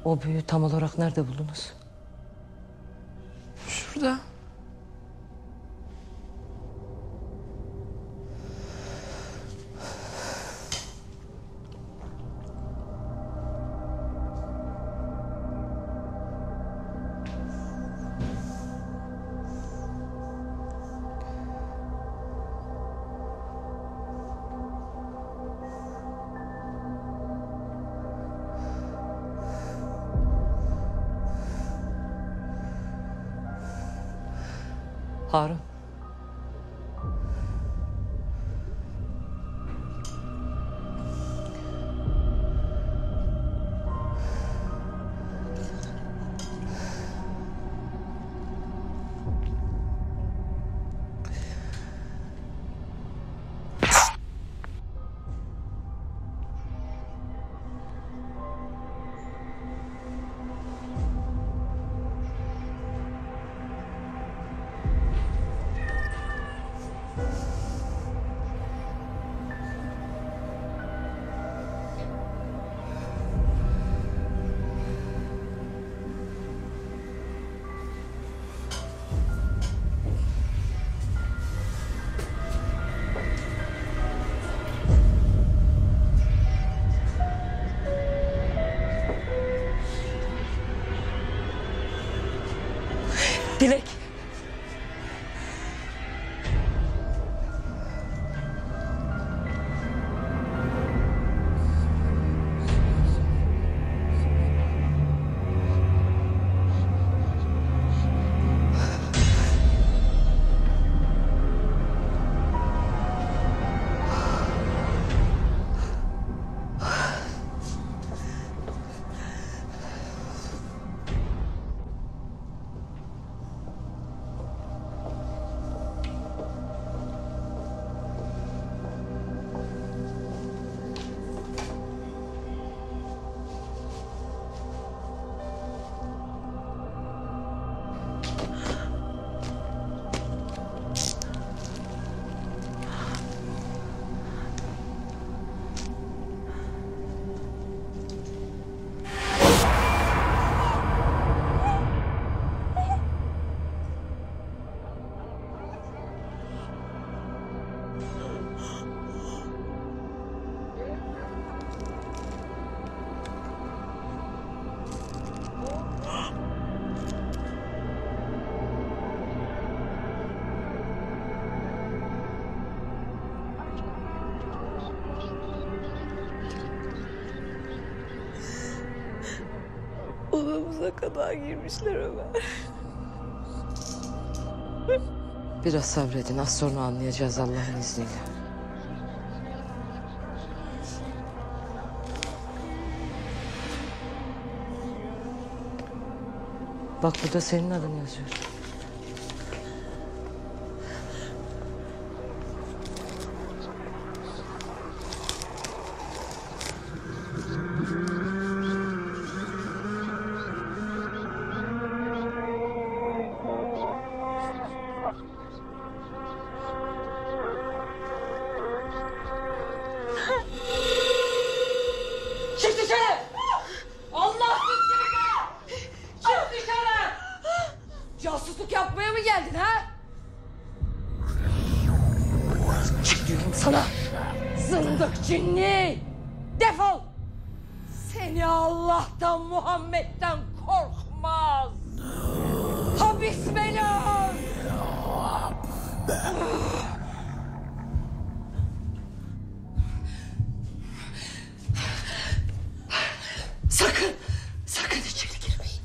O büyüyü tam olarak nerede buldunuz? Şurada. Harun. Dilek. Odamıza kadar girmişler Ömer. Biraz sabredin. Az sonra anlayacağız Allah'ın izniyle. Bak burada senin adın yazıyor. Çık dışarı! Allah seni! Çık dışarı! Casusluk yapmaya mı geldin ha? Çık diyorum sana! Zındık cinni! Defol! Seni Allah'tan Muhammed'den korkmaz! Habis beni! Sakın! Sakın içeri girmeyin.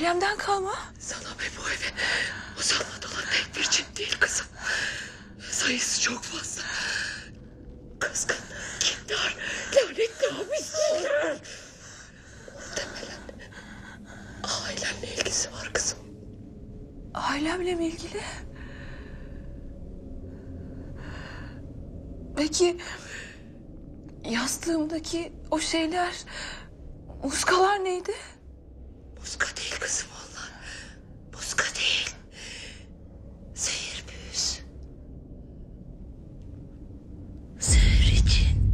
Ailemden kalma. Sana ve bu eve musallat olan tek bir cin değil kızım. Sayısı çok fazla. Kızgın, kindar, lanetli abisiler. Muhtemelen ailemle ilgisi var kızım. Ailemle mi ilgili? Peki yastığımdaki o şeyler, muskalar neydi? Muska değil kızım onlar. Muska değil. Zehir büyüsü. Zehir için.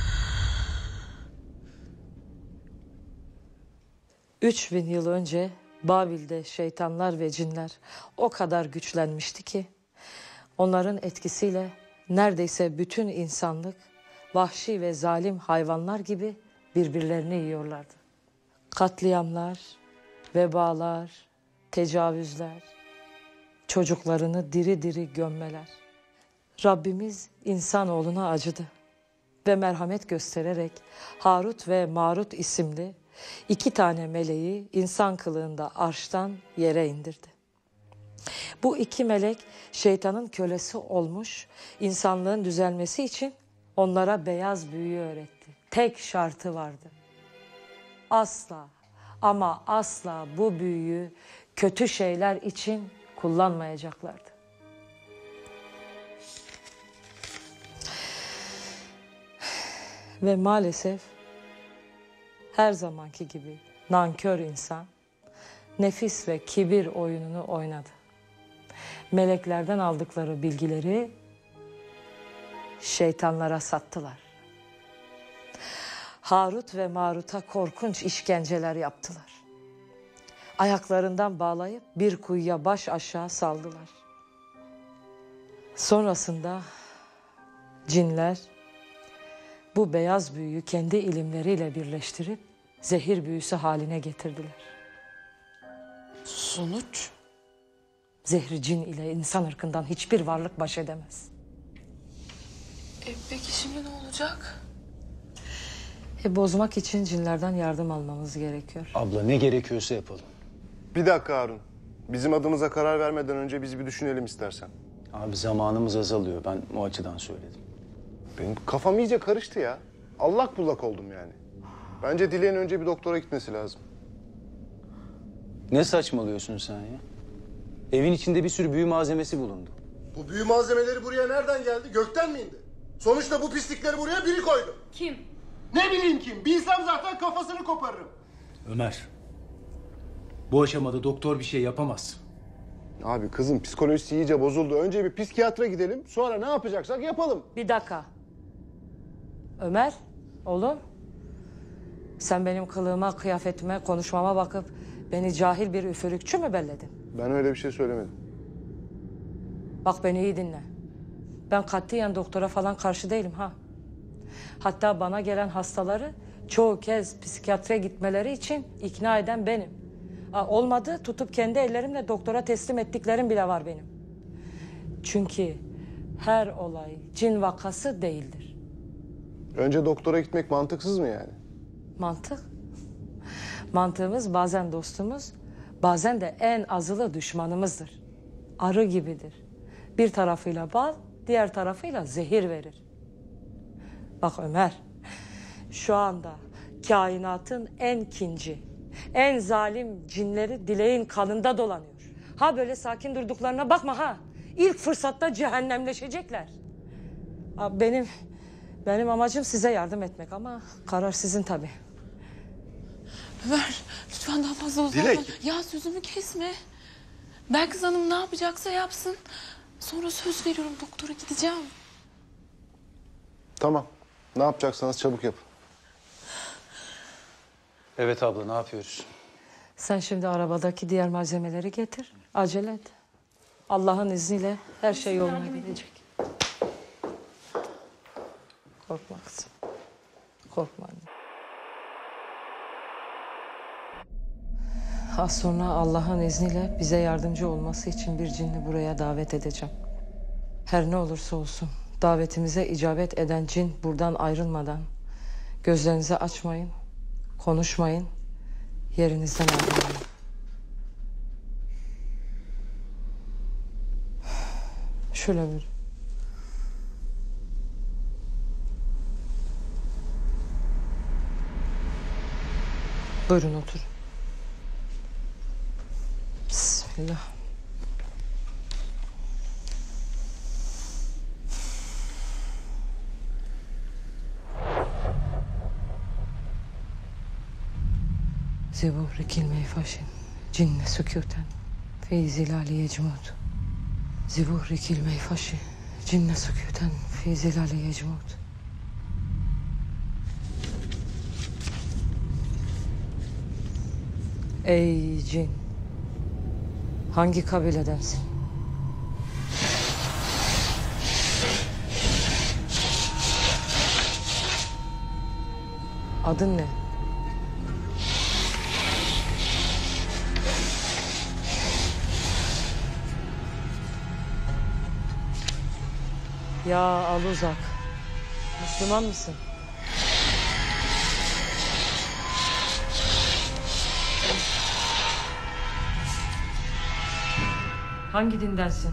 3000 yıl önce Babil'de şeytanlar ve cinler o kadar güçlenmişti ki onların etkisiyle neredeyse bütün insanlık vahşi ve zalim hayvanlar gibi birbirlerini yiyorlardı. Katliamlar, vebalar, tecavüzler, çocuklarını diri diri gömmeler. Rabbimiz insanoğluna acıdı ve merhamet göstererek Harut ve Marut isimli 2 tane meleği insan kılığında arştan yere indirdi. Bu 2 melek şeytanın kölesi olmuş, insanlığın düzelmesi için onlara beyaz büyüyü öğretti. Tek şartı vardı. Asla ama asla bu büyüyü kötü şeyler için kullanmayacaklardı. Ve maalesef her zamanki gibi nankör insan nefis ve kibir oyununu oynadı. Meleklerden aldıkları bilgileri şeytanlara sattılar. Harut ve Marut'a korkunç işkenceler yaptılar. Ayaklarından bağlayıp bir kuyuya baş aşağı saldılar. Sonrasında cinler bu beyaz büyüyü kendi ilimleriyle birleştirip zehir büyüsü haline getirdiler. Sonuç? Zehri cin ile insan ırkından hiçbir varlık baş edemez. Peki şimdi ne olacak? Bozmak için cinlerden yardım almamız gerekiyor. Abla ne gerekiyorsa yapalım. Bir dakika Harun. Bizim adımıza karar vermeden önce biz bir düşünelim istersen. Abi zamanımız azalıyor. Ben o açıdan söyledim. Benim kafam iyice karıştı ya. Allak bullak oldum yani. Bence Dilek'in önce bir doktora gitmesi lazım. Ne saçmalıyorsun sen ya? Evin içinde bir sürü büyü malzemesi bulundu. Bu büyü malzemeleri buraya nereden geldi? Gökten mi indi? Sonuçta bu pislikleri buraya biri koydu. Kim? Ne bileyim kim? Bilsem zaten kafasını koparırım. Ömer. Bu aşamada doktor bir şey yapamaz. Abi kızın psikolojisi iyice bozuldu. Önce bir psikiyatra gidelim. Sonra ne yapacaksak yapalım. Bir dakika. Ömer, oğlum. Sen benim kılığıma, kıyafetime, konuşmama bakıp beni cahil bir üfürükçü mü belledin? Ben öyle bir şey söylemedim. Bak beni iyi dinle. Ben katiyen doktora falan karşı değilim ha. Hatta bana gelen hastaları çoğu kez psikiyatre gitmeleri için ikna eden benim. Olmadı tutup kendi ellerimle doktora teslim ettiklerim bile var benim. Çünkü her olay cin vakası değildir. Önce doktora gitmek mantıksız mı yani? Mantık. Mantığımız bazen dostumuz, bazen de en azılı düşmanımızdır. Arı gibidir. Bir tarafıyla bal, diğer tarafıyla zehir verir. Bak Ömer, şu anda kainatın en kinci, en zalim cinleri Dilek'in kanında dolanıyor. Ha böyle sakin durduklarına bakma ha. İlk fırsatta cehennemleşecekler. Benim amacım size yardım etmek ama karar sizin tabii. Ömer lütfen daha fazla uzatma. Dilek. Ya sözümü kesme. Belkıs Hanım ne yapacaksa yapsın. Sonra söz veriyorum doktora gideceğim. Tamam. Ne yapacaksanız çabuk yapın. Evet abla ne yapıyoruz? Sen şimdi arabadaki diğer malzemeleri getir. Acele et. Allah'ın izniyle her şey yoluna gidecek. Korkma kızım. Korkma anne. Az sonra Allah'ın izniyle bize yardımcı olması için bir cinni buraya davet edeceğim. Her ne olursa olsun davetimize icabet eden cin buradan ayrılmadan gözlerinizi açmayın, konuşmayın, yerinizden ayrılmayın. Şöyle bir. Buyurun oturun. Bismillah. زبورك الميفاشن جن سكوتا في زلال يجمود زبورك الميفاشن جن سكوتا في زلال يجمود. Ey cin, hangi kabiledensin? Adın ne? Ya Aluzak, Müslüman mısın? Hangi dindensin?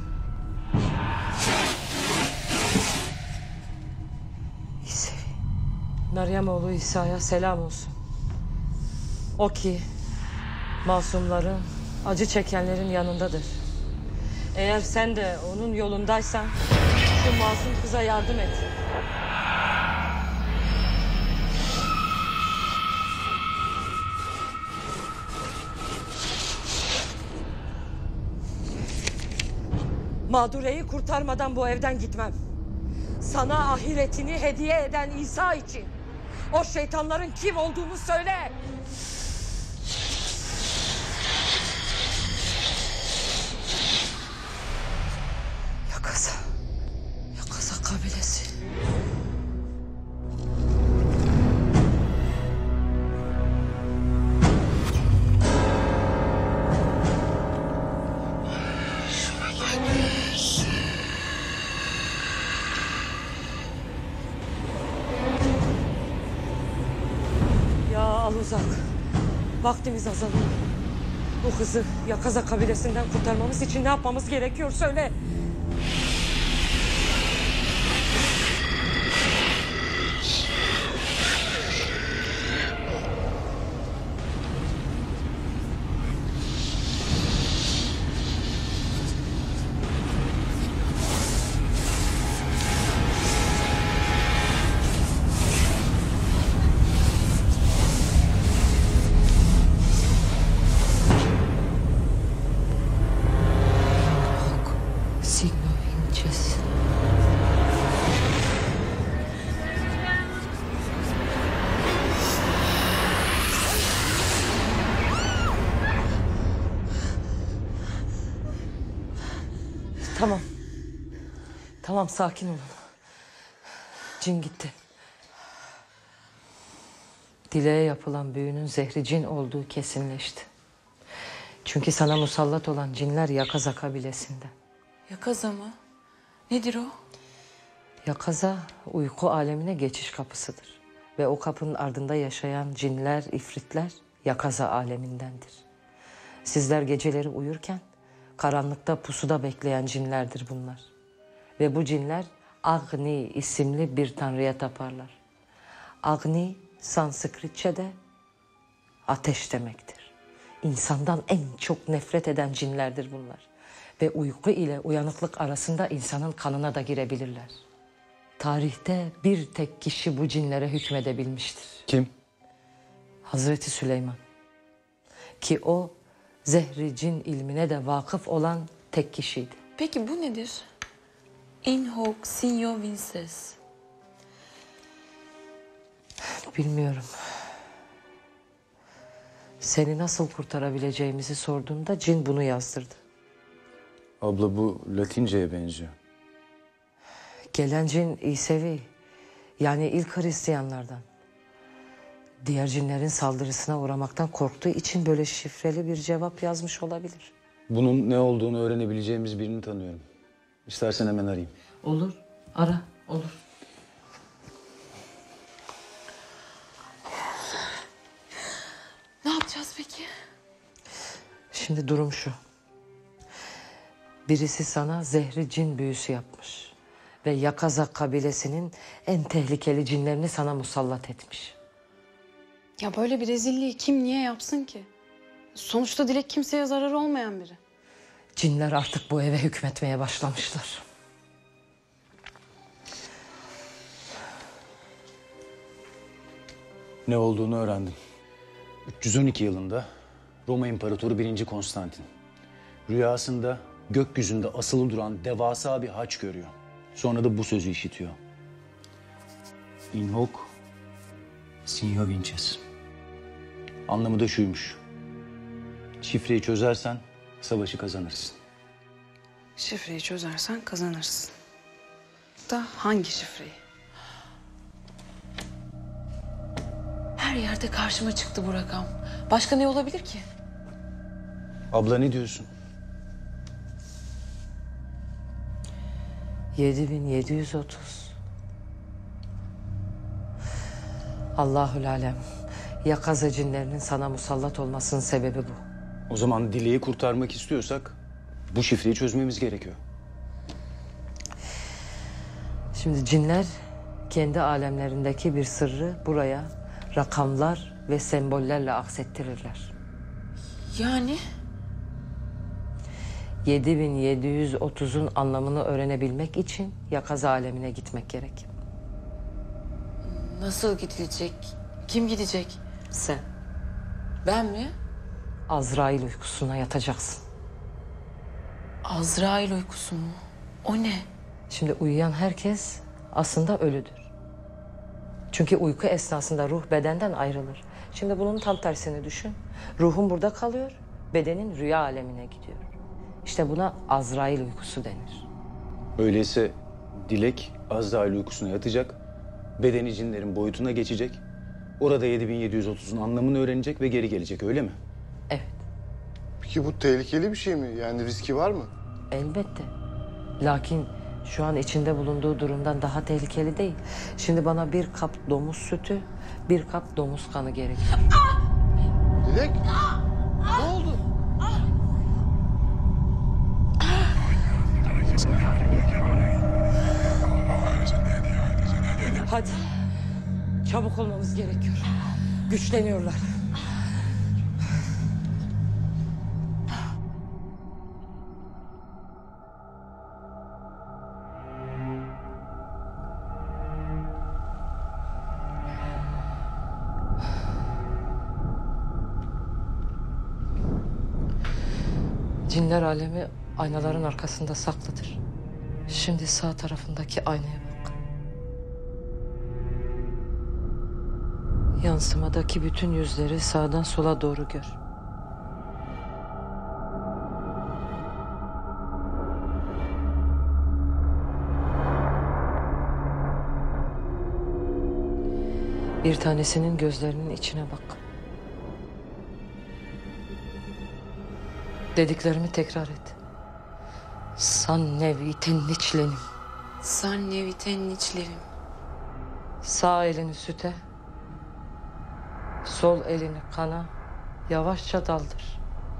İsevi. Meryem oğlu İsa'ya selam olsun. O ki masumların, acı çekenlerin yanındadır. Eğer sen de onun yolundaysan şu masum kıza yardım et. Mağdureyi kurtarmadan bu evden gitmem. Sana ahiretini hediye eden İsa için o şeytanların kim olduğunu söyle. Yakaza kabilesi. Uzak. Vaktimiz azalıyor. Bu kızı Yakaza kabilesinden kurtarmamız için ne yapmamız gerekiyor söyle. Tamam sakin olun. Cin gitti. Dileğe yapılan büyünün zehri cin olduğu kesinleşti. Çünkü sana musallat olan cinler Yakaza kabilesinden. Yakaza mı? Nedir o? Yakaza uyku alemine geçiş kapısıdır. Ve o kapının ardında yaşayan cinler, ifritler Yakaza alemindendir. Sizler geceleri uyurken karanlıkta pusuda bekleyen cinlerdir bunlar. Ve bu cinler Agni isimli bir tanrıya taparlar. Agni Sanskritçe'de ateş demektir. İnsandan en çok nefret eden cinlerdir bunlar. Ve uyku ile uyanıklık arasında insanın kanına da girebilirler. Tarihte bir tek kişi bu cinlere hükmedebilmiştir. Kim? Hazreti Süleyman. Ki o zehri cin ilmine de vakıf olan tek kişiydi. Peki bu nedir? In hoc signo vinces. Bilmiyorum. Seni nasıl kurtarabileceğimizi sorduğumda cin bunu yazdırdı. Abla bu Latince'ye benziyor. Gelen cin İsevi, yani ilk Hristiyanlardan. Diğer cinlerin saldırısına uğramaktan korktuğu için böyle şifreli bir cevap yazmış olabilir. Bunun ne olduğunu öğrenebileceğimiz birini tanıyorum. İstersen hemen arayayım. Olur, ara, olur. Ne yapacağız peki? Şimdi durum şu. Birisi sana zehri cin büyüsü yapmış. Ve Yakaza kabilesinin en tehlikeli cinlerini sana musallat etmiş. Ya böyle bir rezilliği kim niye yapsın ki? Sonuçta Dilek kimseye zararı olmayan biri. Cinler artık bu eve hükmetmeye başlamışlar. Ne olduğunu öğrendim. 312 yılında Roma İmparatoru 1. Konstantin rüyasında gökyüzünde asılı duran devasa bir haç görüyor. Sonra da bu sözü işitiyor. In hoc signo vinces. Anlamı da şuymuş. Şifreyi çözersen savaşı kazanırsın. Şifreyi çözersen kazanırsın. Da hangi şifreyi? Her yerde karşıma çıktı bu rakam. Başka ne olabilir ki? Abla ne diyorsun? 7730. Allahül alem. Yakaza cinlerinin sana musallat olmasının sebebi bu. O zaman Dilek'i kurtarmak istiyorsak bu şifreyi çözmemiz gerekiyor. Şimdi cinler kendi alemlerindeki bir sırrı buraya rakamlar ve sembollerle aksettirirler. Yani? 7730'un anlamını öğrenebilmek için Yakaza alemine gitmek gerek. Nasıl gidilecek? Kim gidecek? Sen. Ben mi? Azrail uykusuna yatacaksın. Azrail uykusu mu? O ne? Şimdi uyuyan herkes aslında ölüdür. Çünkü uyku esnasında ruh bedenden ayrılır. Şimdi bunun tam tersini düşün. Ruhun burada kalıyor, bedenin rüya alemine gidiyor. İşte buna Azrail uykusu denir. Öyleyse Dilek Azrail uykusuna yatacak, bedeni cinlerin boyutuna geçecek. Orada 7730'un anlamını öğrenecek ve geri gelecek, öyle mi? Evet. Peki bu tehlikeli bir şey mi? Yani riski var mı? Elbette. Lakin şu an içinde bulunduğu durumdan daha tehlikeli değil. Şimdi bana bir kap domuz sütü, bir kap domuz kanı gerekiyor. Dilek? Ne oldu? Hadi. Çabuk olmamız gerekiyor. Güçleniyorlar. Cinler alemi aynaların arkasında saklıdır. Şimdi sağ tarafındaki aynaya bak. Yansımadaki bütün yüzleri sağdan sola doğru gör. Bir tanesinin gözlerinin içine bak. Dediklerimi tekrar et. San neviten niçlenim. San neviten niçlerim. Sağ elini süte, sol elini kana yavaşça daldır.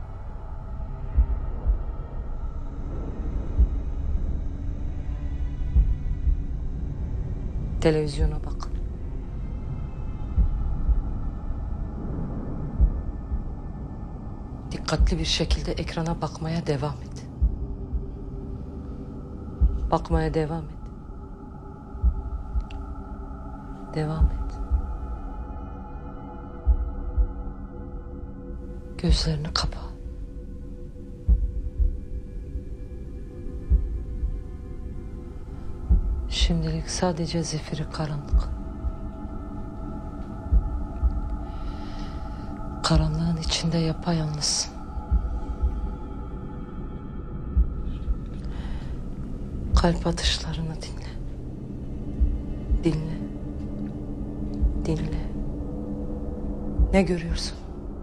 Televizyona bak. Dikkatli bir şekilde ekrana bakmaya devam et. Bakmaya devam et. Devam et. Gözlerini kapa. Şimdilik sadece zifiri karanlık. Karanlığın içinde yapayalnızsın. Kalp atışlarını dinle. Dinle. Dinle. Ne görüyorsun?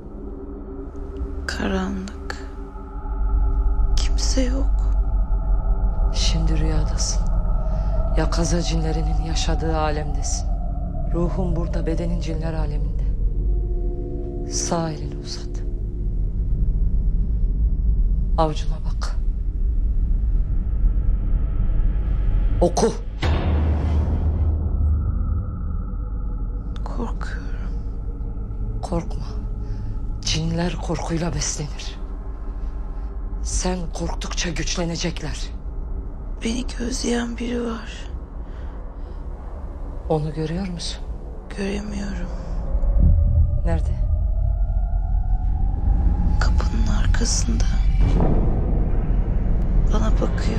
Karanlık. Kimse yok. Şimdi rüyadasın. Yakaza cinlerinin yaşadığı alemdesin. Ruhun burada, bedenin cinler aleminde. Sağ elini uzat. Avucuna bak. Oku. Korkuyorum. Korkma. Cinler korkuyla beslenir. Sen korktukça güçlenecekler. Beni gözleyen biri var. Onu görüyor musun? Göremiyorum. Nerede? Kapının arkasında. Bana bakıyor.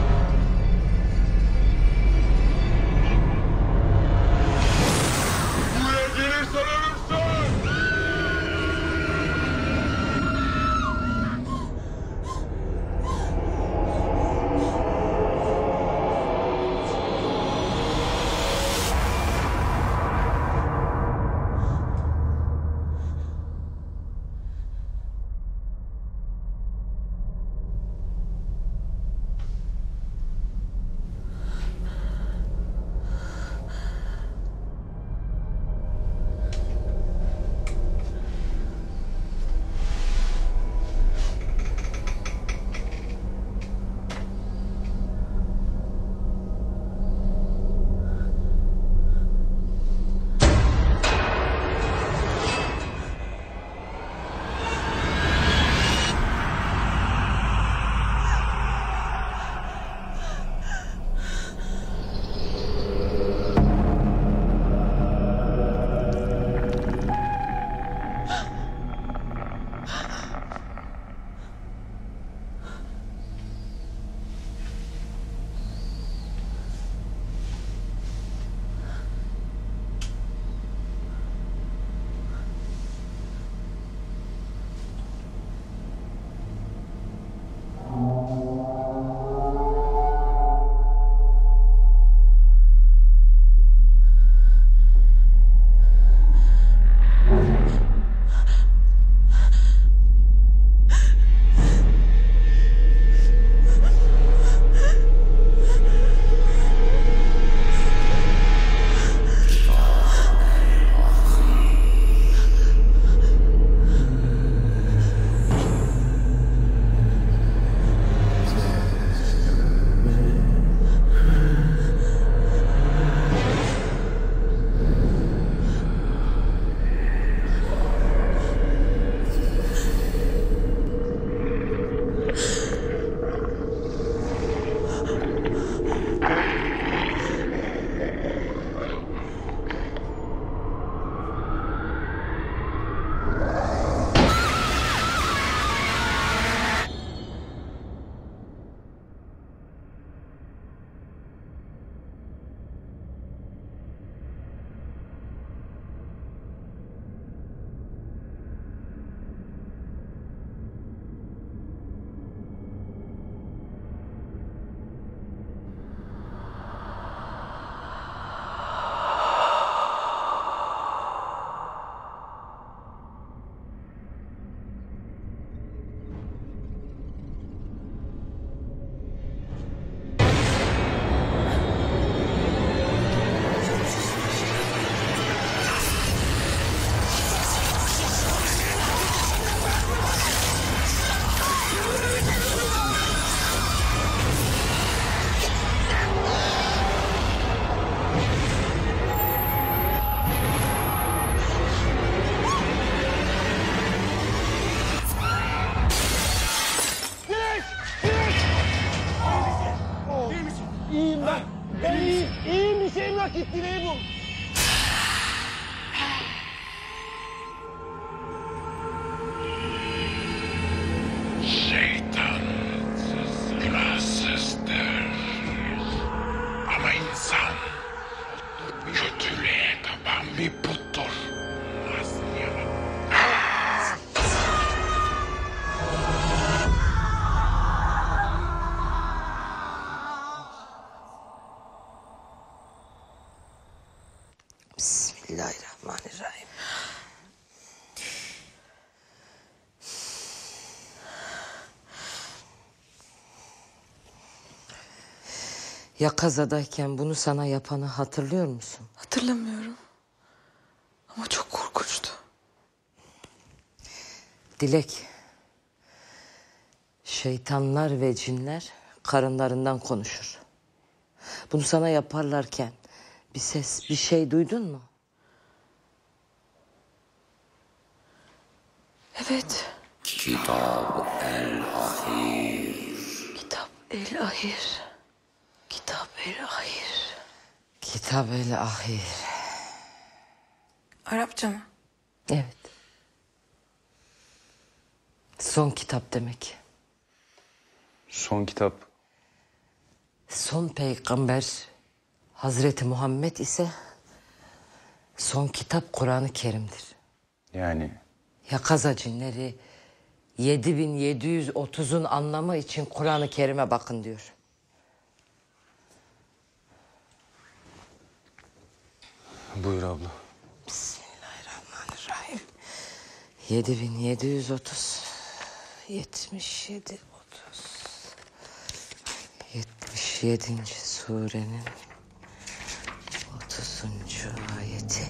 Buraya gelirsen ölürsün! Bismillahirrahmanirrahim. Ya kazadayken bunu sana yapanı hatırlıyor musun? Hatırlamıyorum. Ama çok korkunçtu. Dilek. Şeytanlar ve cinler karınlarından konuşur. Bunu sana yaparlarken bir ses, bir şey duydun mu? Evet. Kitab el-Ahir. Kitap el-Ahir. Kitap el-Ahir. Kitab el-Ahir. Arapça mı? Evet. Son kitap demek. Son kitap. Son peygamber Hazreti Muhammed ise son kitap Kur'an-ı Kerim'dir. Yani Yakaza cinleri 7730'un anlamı için Kur'an-ı Kerim'e bakın diyor. buyur abla. Bismillahirrahmanirrahim. 7730 77 30 77. surenin 30. ayeti.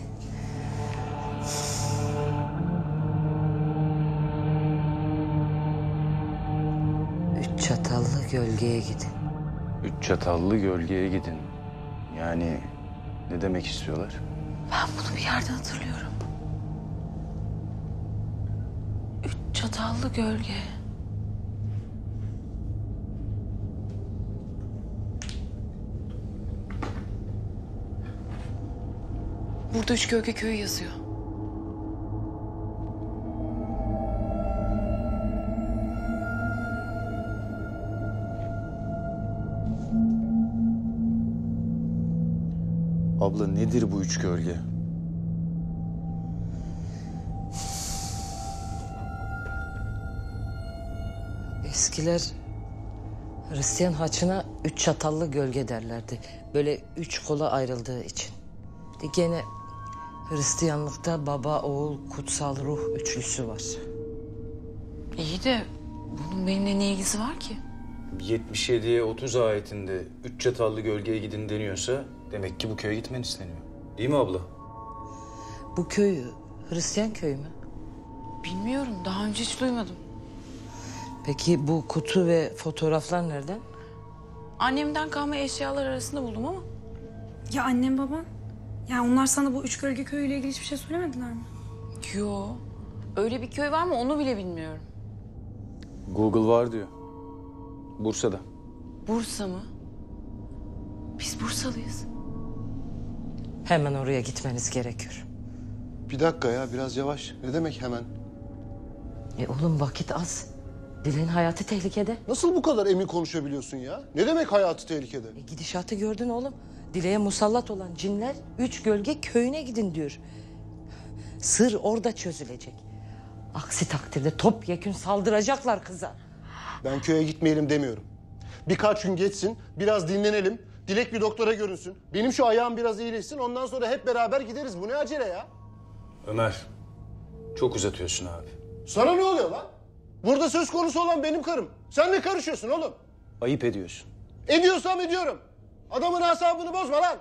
Üç çatallı gölgeye gidin. Üç çatallı gölgeye gidin. Yani ne demek istiyorlar? Ben bunu bir yerden hatırlıyorum. Üç çatallı gölge. Burada Üç Gölge Köyü yazıyor. Abla nedir bu üç gölge? Eskiler Hristiyan haçına üç çatallı gölge derlerdi. Böyle üç kola ayrıldığı için. Gene Hristiyanlıkta baba, oğul, kutsal ruh üçlüsü var. İyi de bunun benimle ne ilgisi var ki? 77'ye 30 ayetinde üç çatallı gölgeye gidin deniyorsa demek ki bu köye gitmen isteniyor. Değil mi abla? Bu köy Hristiyan köyü mü? Bilmiyorum, daha önce hiç duymadım. Peki bu kutu ve fotoğraflar nereden? Annemden kalma eşyalar arasında buldum ama. Ya annem baban? Ya onlar sana bu Üç Gölge Köyü ile ilgili hiçbir şey söylemediler mi? Yo, öyle bir köy var mı onu bile bilmiyorum. Google var diyor. Bursa'da. Bursa mı? Biz Bursalıyız. Hemen oraya gitmeniz gerekiyor. Bir dakika ya, biraz yavaş. Ne demek hemen? Oğlum vakit az. Dilek'in hayatı tehlikede. Nasıl bu kadar emin konuşabiliyorsun ya? Ne demek hayatı tehlikede? Gidişatı gördün oğlum. Dilek'e musallat olan cinler Üç Gölge Köyü'ne gidin diyor. Sır orada çözülecek. Aksi takdirde topyekün saldıracaklar kıza. Ben köye gitmeyelim demiyorum. Birkaç gün geçsin, biraz dinlenelim. Dilek bir doktora görünsün. Benim şu ayağım biraz iyileşsin. Ondan sonra hep beraber gideriz. Bu ne acele ya? Ömer, çok uzatıyorsun abi. Sana ne oluyor lan? Burada söz konusu olan benim karım. Sen ne karışıyorsun oğlum? Ayıp ediyorsun. Ediyorsam ediyorum. Adamın asabını bozma lan.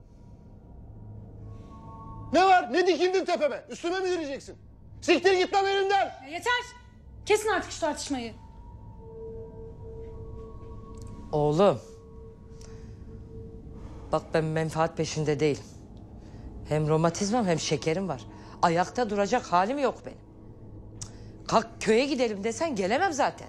Ne var? Ne dikildin tepeme? Üstüme mi yürüyeceksin? Siktir git lan elimden. Ya yeter. Kesin artık şu tartışmayı. Oğlum. Bak ben menfaat peşinde değilim. Hem romatizmam hem şekerim var. Ayakta duracak halim yok benim. Kalk köye gidelim desen gelemem zaten.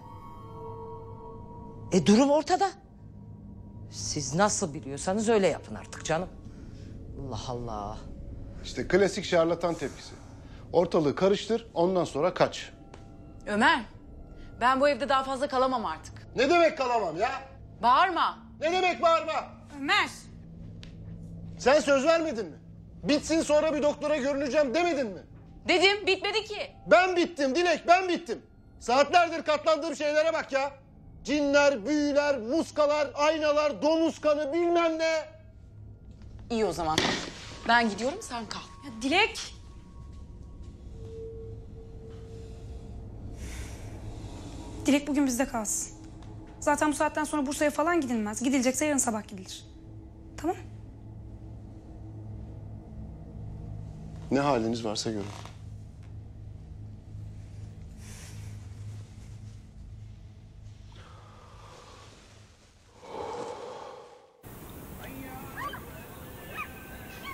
Durum ortada. Siz nasıl biliyorsanız öyle yapın artık canım. Allah Allah. İşte klasik şarlatan tepkisi. Ortalığı karıştır, ondan sonra kaç. Ömer, ben bu evde daha fazla kalamam artık. Ne demek kalamam ya? Bağırma. Ne demek bağırma? Ömer. Sen söz vermedin mi? Bitsin sonra bir doktora görüneceğim demedin mi? Dedim, bitmedi ki. Ben bittim Dilek, ben bittim. Saatlerdir katlandığım şeylere bak ya. Cinler, büyüler, muskalar, aynalar, domuz kanı bilmem ne. İyi o zaman. Ben gidiyorum, sen kal. Ya Dilek. Dilek bugün bizde kalsın. Zaten bu saatten sonra Bursa'ya falan gidilmez. Gidilecekse yarın sabah gidilir. Tamam? Ne haliniz varsa görün.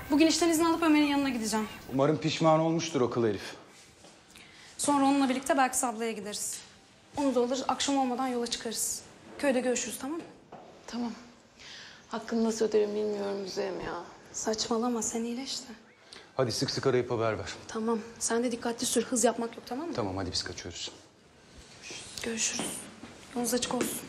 Bugün işten izin alıp Ömer'in yanına gideceğim. Umarım pişman olmuştur o kıl herif. Sonra onunla birlikte Belkıs ablaya gideriz. Onu da alır, akşam olmadan yola çıkarız. Köyde görüşürüz, tamam mı? Tamam. Hakkını nasıl öderim bilmiyorum Müzeyim ya. Saçmalama, sen iyileş de. Hadi sık sık arayıp haber ver. Tamam, sen de dikkatli sür. Hız yapmak yok, tamam mı? Tamam, hadi biz kaçıyoruz. Görüşürüz. Yolunuz açık olsun.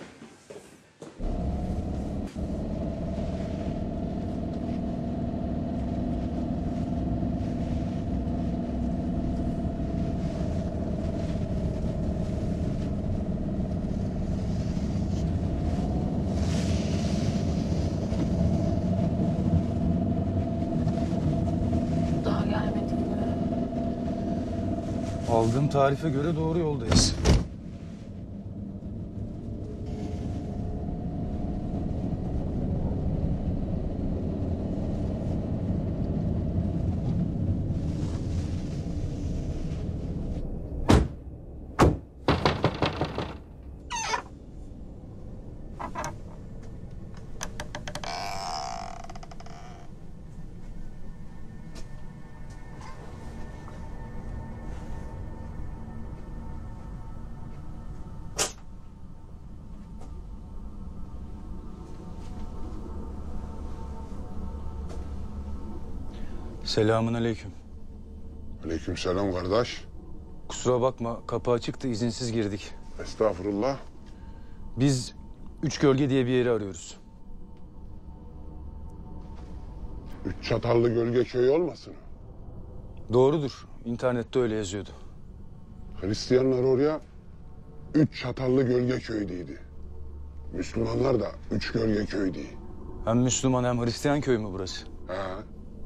Daha gelmedin mi? Aldığım tarife göre doğru yoldayız. Selamun aleyküm. Aleykümselam kardeş. Kusura bakma, kapı açıktı, izinsiz girdik. Estağfurullah. Biz Üç Gölge diye bir yeri arıyoruz. Üç Çatallı Gölge Köyü olmasın? Doğrudur, internette öyle yazıyordu. Hristiyanlar oraya Üç Çatallı Gölge Köyü dedi. Müslümanlar da Üç Gölge Köyü diye. Hem Müslüman hem Hristiyan köy mü burası? Ha.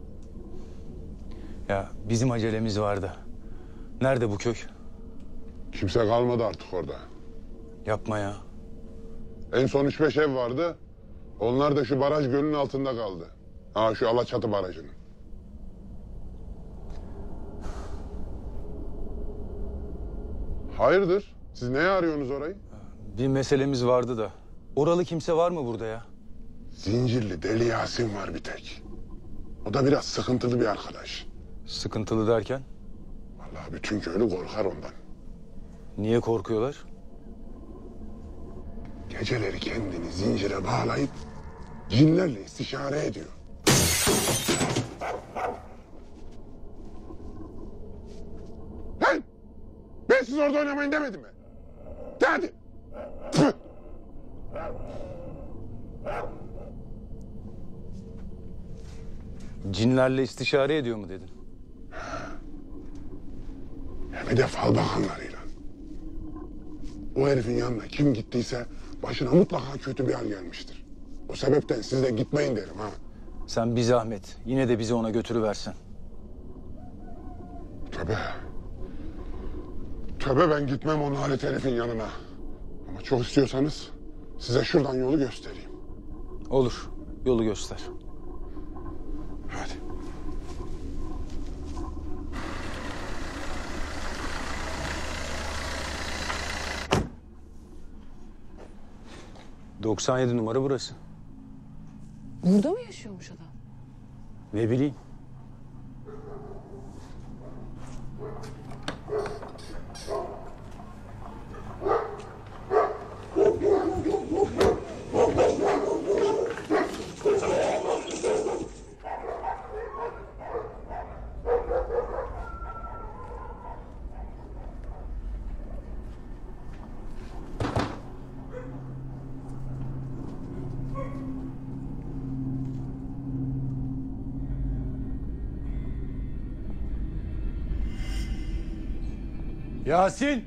Ya bizim acelemiz vardı. Nerede bu köy? Kimse kalmadı artık orada. Yapma ya. En son 3-5 ev vardı. Onlar da şu baraj gölünün altında kaldı. Ha, şu Alaçatı Barajı'nın. Hayırdır? Siz neye arıyorsunuz orayı? Bir meselemiz vardı da. Oralı kimse var mı burada ya? Zincirli Deli Yasin var bir tek. O da biraz sıkıntılı bir arkadaş. Sıkıntılı derken? Vallahi bütün köylü korkar ondan. Niye korkuyorlar? Geceleri kendini zincire bağlayıp cinlerle istişare ediyor. Lan! Ben siz orada oynamayın demedim mi? De hadi! Püh! Cinlerle istişare ediyor mu dedin? Hem de fal bakanlarıyla. O herifin yanına kim gittiyse başına mutlaka kötü bir hal gelmiştir. O sebepten siz de gitmeyin derim ha. Sen bir zahmet yine de bizi ona götürüversen. Tövbe. Tövbe, ben gitmem o nalet herifin yanına. Ama çok istiyorsanız size şuradan yolu göstereyim. Olur, yolu göster. Hadi. ...97 numara burası. Burada mı yaşıyormuş adam? Ne bileyim. Yasin!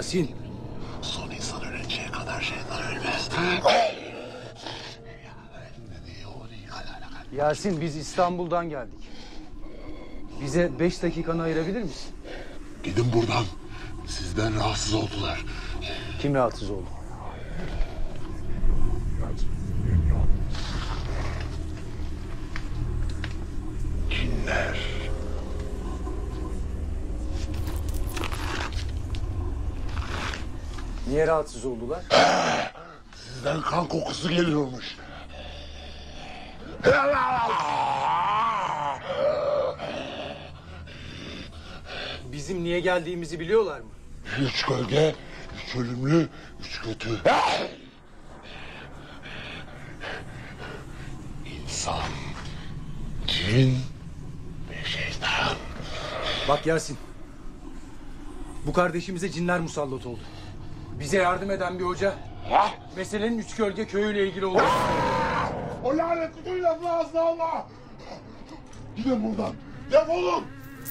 Yasin. Son insan ölünceye kadar şeytan ölmez. Yasin, biz İstanbul'dan geldik. Bize 5 dakikanı ayırabilir misin? Gidin buradan. Sizden rahatsız oldular. Kim rahatsız oldu? Cinler. Niye rahatsız oldular? Sizden kan kokusu geliyormuş. Bizim niye geldiğimizi biliyorlar mı? 3 gölge, 3 ölümlü, 3 kötü. İnsan, cin ve şeytan. Bak Yasin. Bu kardeşimize cinler musallat oldu. Bize yardım eden bir hoca meselenin 3 gölge köyüyle ilgili olduğunu söyledi. O lanetli kuyu lafı ağzına alma. Gidin buradan. Defolun.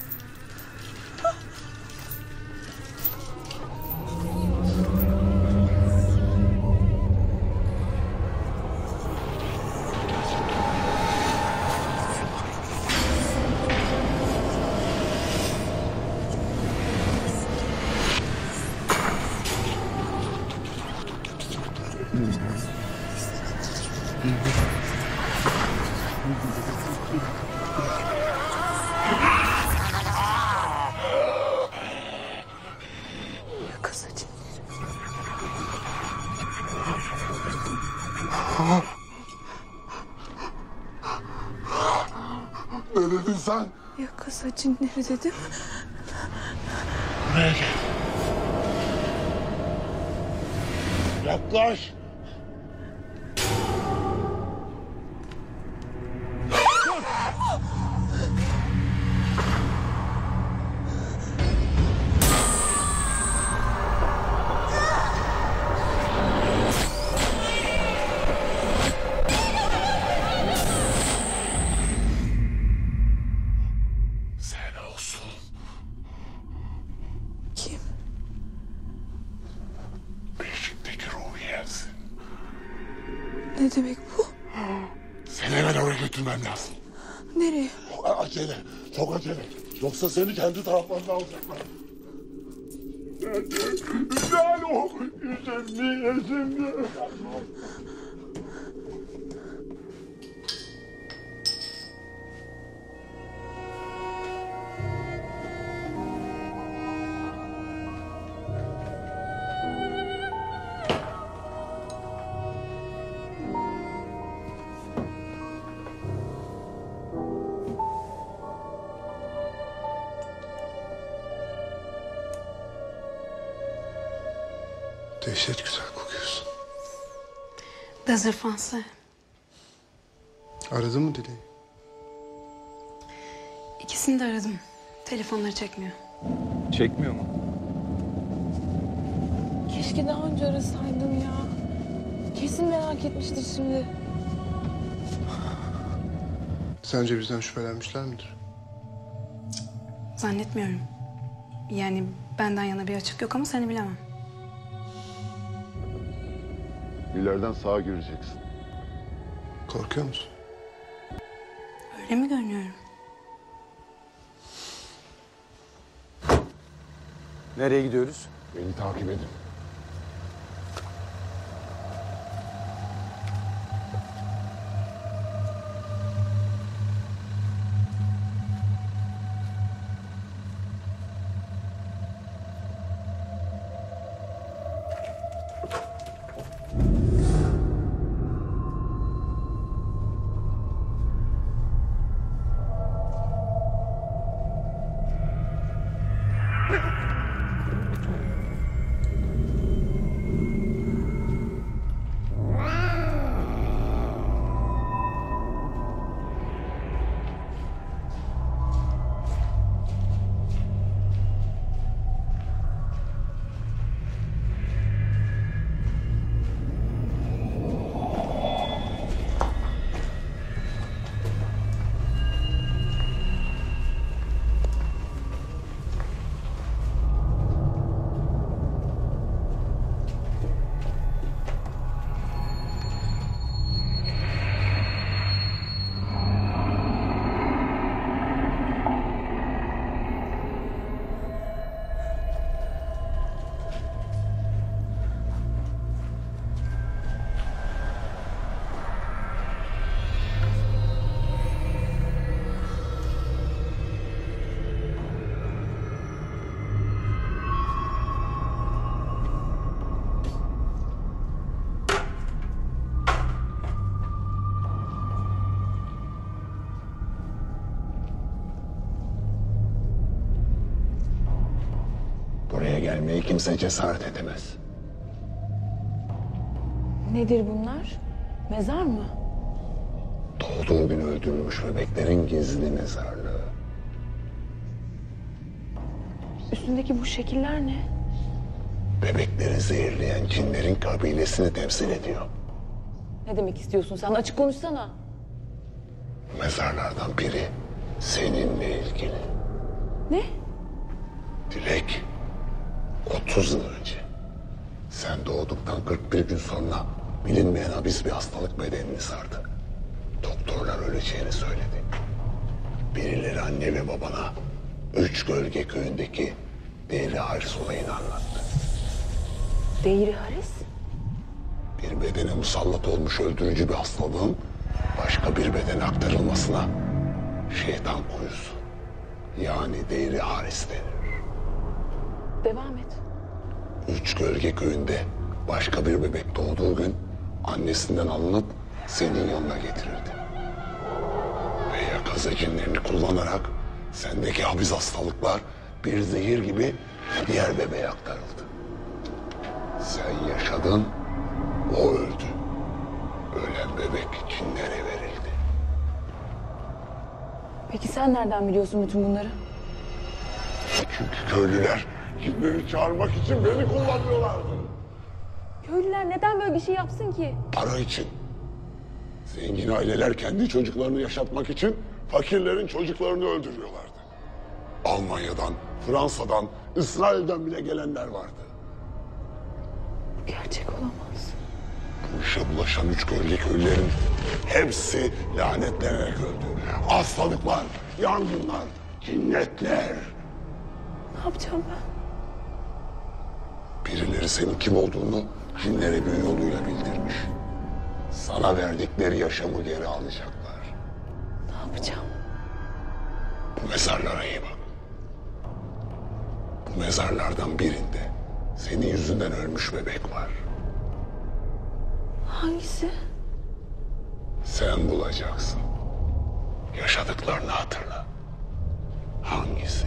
Ne dedin sen? Yakasa cinleri dedim. Buraya gel. Yaklaş. Ne demek bu? Seni hemen oraya götürmem lazım. Nereye? Acele, çok acele. Yoksa seni kendi taraflarına alacaklar. Alo, şimdi. Dehşet güzel kokuyorsun. Dazır Fransa. Aradın mı Dileği? İkisini de aradım. Telefonları çekmiyor. Çekmiyor mu? Keşke daha önce arasaydım ya. Kesin merak etmiştir şimdi. Sence bizden şüphelenmişler midir? Zannetmiyorum. Yani benden yana bir açık yok ama seni bilemem. İleriden sağa gireceksin. Korkuyor musun? Öyle mi görünüyorum? Nereye gidiyoruz? Beni takip edin. gelmeye kimse cesaret edemez. Nedir bunlar? Mezar mı? Doğduğu gün öldürülmüş bebeklerin gizli mezarlığı. Üstündeki bu şekiller ne? Bebekleri zehirleyen cinlerin kabilesini temsil ediyor. Ne demek istiyorsun sen? Açık konuşsana. Mezarlardan biri seninle ilgili. Ne? Dilek, 30 yıl önce sen doğduktan 41 gün sonra bilinmeyen habis bir hastalık bedenini sardı. Doktorlar öleceğini söyledi. Birileri anne ve babana Üç Gölge köyündeki Değri Haris olayını anlattı. Değri Haris? Bir bedene musallat olmuş öldürücü bir hastalığın başka bir bedene aktarılmasına şeytan kuyusu, yani Değri Haris denir. Devam et. Üç Gölge köyünde başka bir bebek doğduğu gün annesinden alınıp senin yanına getirirdi. Ve yakaza cinlerini kullanarak sendeki habis hastalıklar bir zehir gibi diğer bebeğe aktarıldı. Sen yaşadın, o öldü. Ölen bebek cinlere verildi. Peki sen nereden biliyorsun bütün bunları? Çünkü köylüler cinleri çağırmak için beni kullanıyorlardı. Köylüler neden böyle bir şey yapsın ki? Para için. Zengin aileler kendi çocuklarını yaşatmak için fakirlerin çocuklarını öldürüyorlardı. Almanya'dan, Fransa'dan, İsrail'den bile gelenler vardı. Gerçek olamaz. Bu işe bulaşan Üç Gölge köylülerin hepsi lanetlenerek öldü. Hastalıklar, yangınlar, cinnetler. Ne yapacağım ben? Birileri senin kim olduğunu cinlere büyü yoluyla bildirmiş. Sana verdikleri yaşamı geri alacaklar. Ne yapacağım? Bu mezarlara iyi bak. Bu mezarlardan birinde senin yüzünden ölmüş bebek var. Hangisi? Sen bulacaksın. Yaşadıklarını hatırla. Hangisi?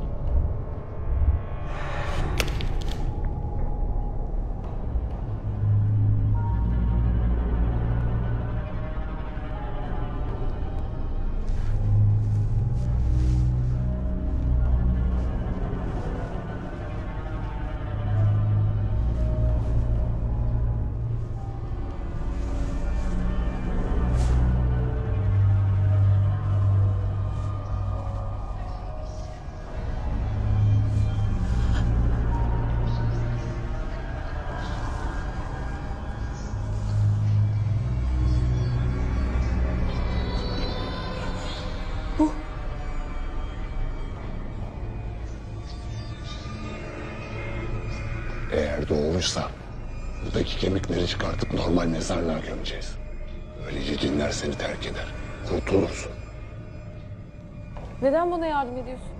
Eğer doğruysa buradaki kemikleri çıkartıp normal mezarlığa gömeceğiz. Böylece cinler seni terk eder. Kurtulursun. Neden bana yardım ediyorsun?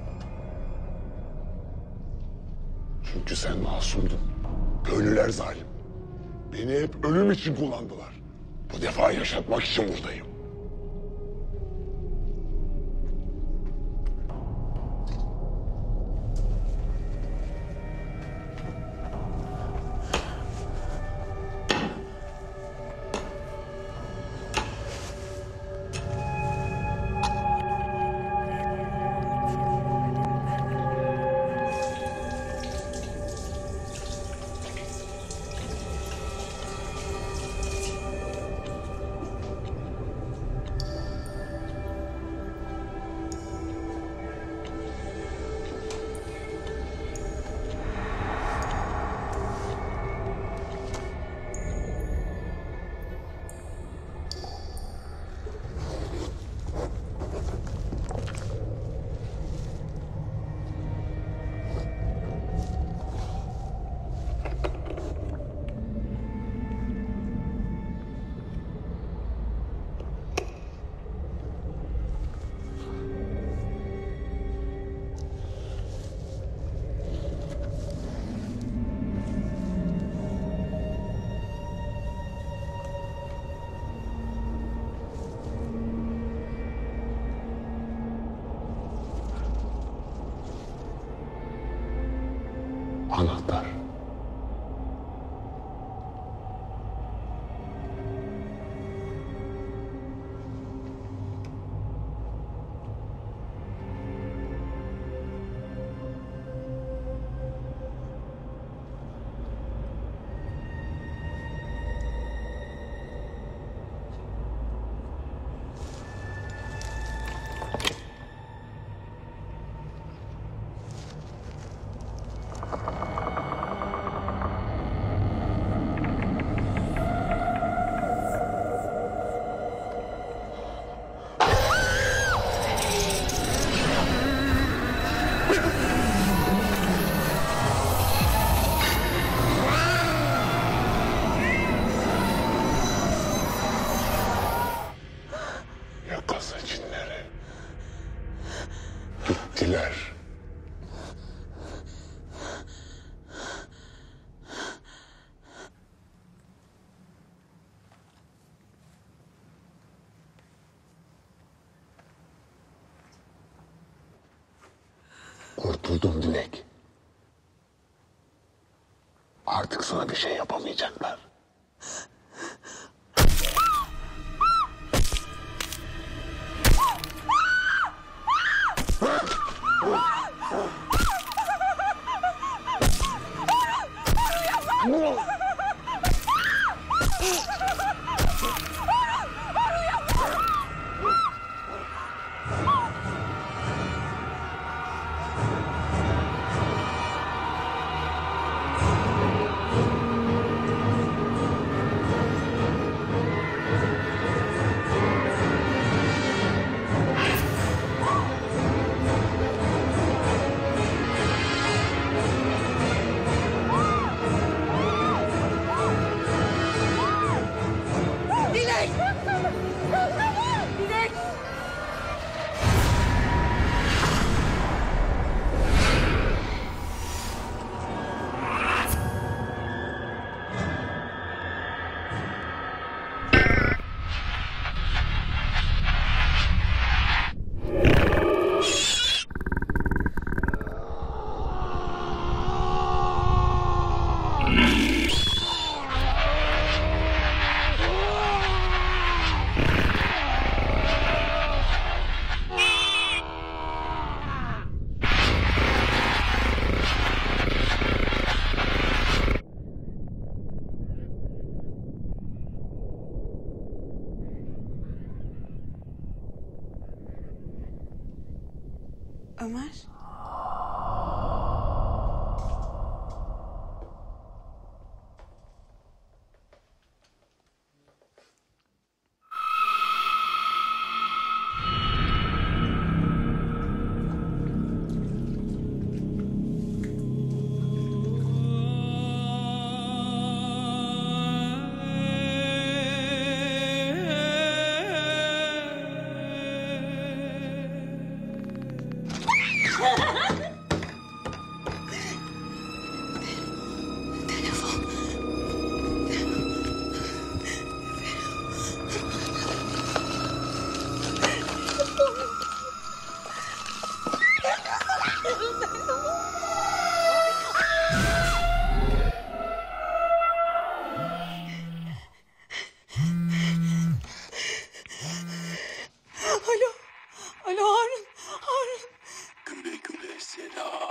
Çünkü sen masumdun. Köylüler zalim. Beni hep ölüm için kullandılar. Bu defa yaşatmak için buradayım. kurtar. Gittiler. Kurtuldun Dilek. Artık sana bir şey yapamayacaklar. Ömer. Alo Harun. Güle güle Sela.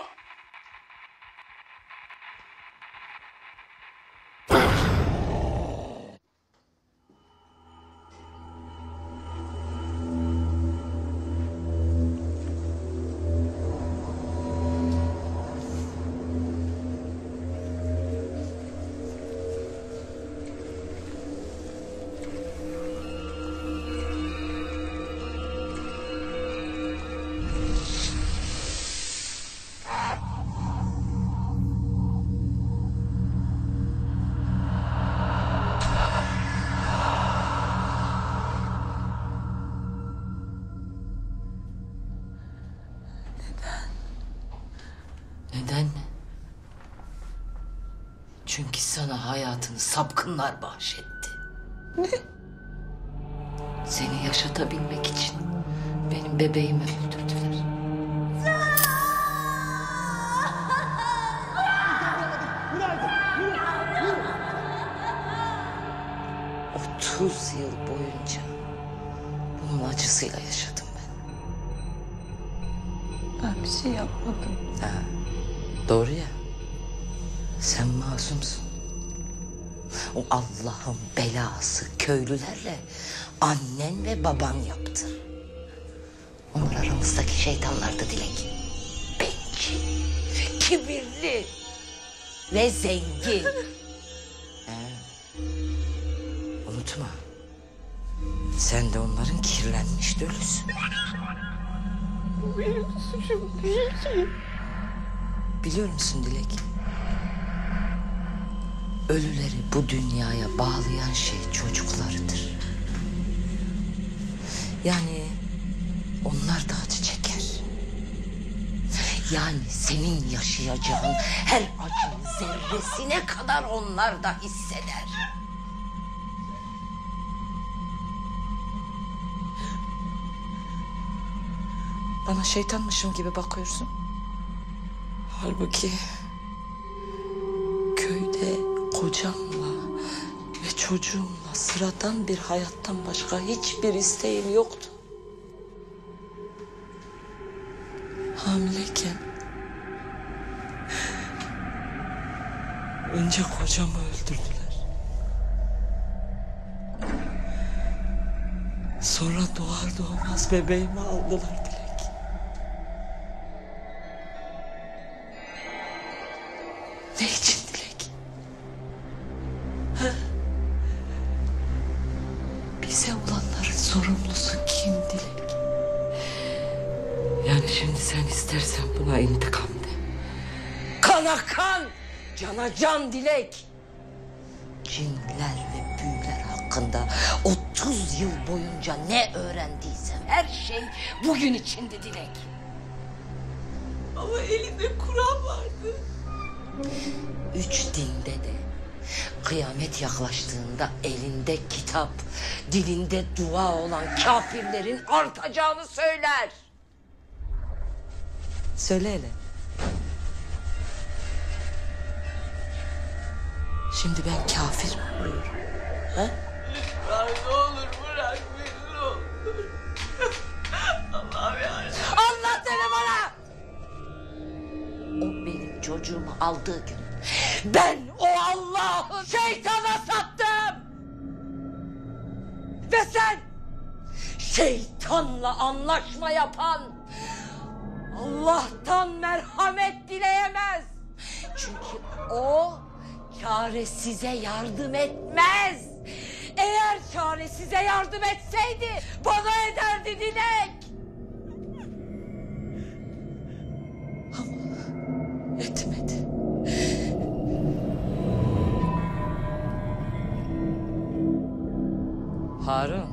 Neden mi? Çünkü sana hayatını sapkınlar bahşetti. Ne? Seni yaşatabilmek için benim bebeğimi öldürdüler. 30 yıl boyunca bunun acısıyla yaşadım ben. Ben bir şey yapmadım. Ha, doğru ya. Sen masumsun. O Allah'ın belası köylülerle annen ve baban yaptı. Onlar aramızdaki şeytanlardı Dilek. Bencil, kibirli ve zengin. Unutma. Sen de onların kirlenmiş dölüsün. Bu benim suçum değil ki. Biliyor musun Dilek? Ölüleri bu dünyaya bağlayan şey çocuklarıdır. Yani onlar da acı çeker. Yani senin yaşayacağın her acıyı zerresine kadar onlar da hisseder. Bana şeytanmışım gibi bakıyorsun. Halbuki köyde kocamla ve çocuğumla sıradan bir hayattan başka hiçbir isteğim yoktu. Hamileyken önce kocamı öldürdüler. Sonra doğar doğmaz bebeğimi aldılar Dilek. Ne için Dilek? Ha? Bize olanların sorumlusu kim Dilek? Yani şimdi sen istersen buna intikam de. Kana kan, cana can Dilek. Cinler ve büyüler hakkında 30 yıl boyunca ne öğrendiysem her şey bugün içindi Dilek. Ama elinde Kur'an vardı. 3 dinde de kıyamet yaklaştığında elinde kitap, dilinde dua olan kafirlerin artacağını söyler. Söyle hele. Şimdi ben kafir mi oluyorum? Ha? Ne olur bırak beni ne olur. Allah'ım yarabbim. Anlat deme bana! O benim çocuğumu aldığı gün ben o Allah'ı şeytana sattım. Ve sen şeytanla anlaşma yapan Allah'tan merhamet dileyemez. Çünkü o çaresize yardım etmez. Eğer çaresize yardım etseydi bana ederdi Dilek. Ama etmedi. Harun.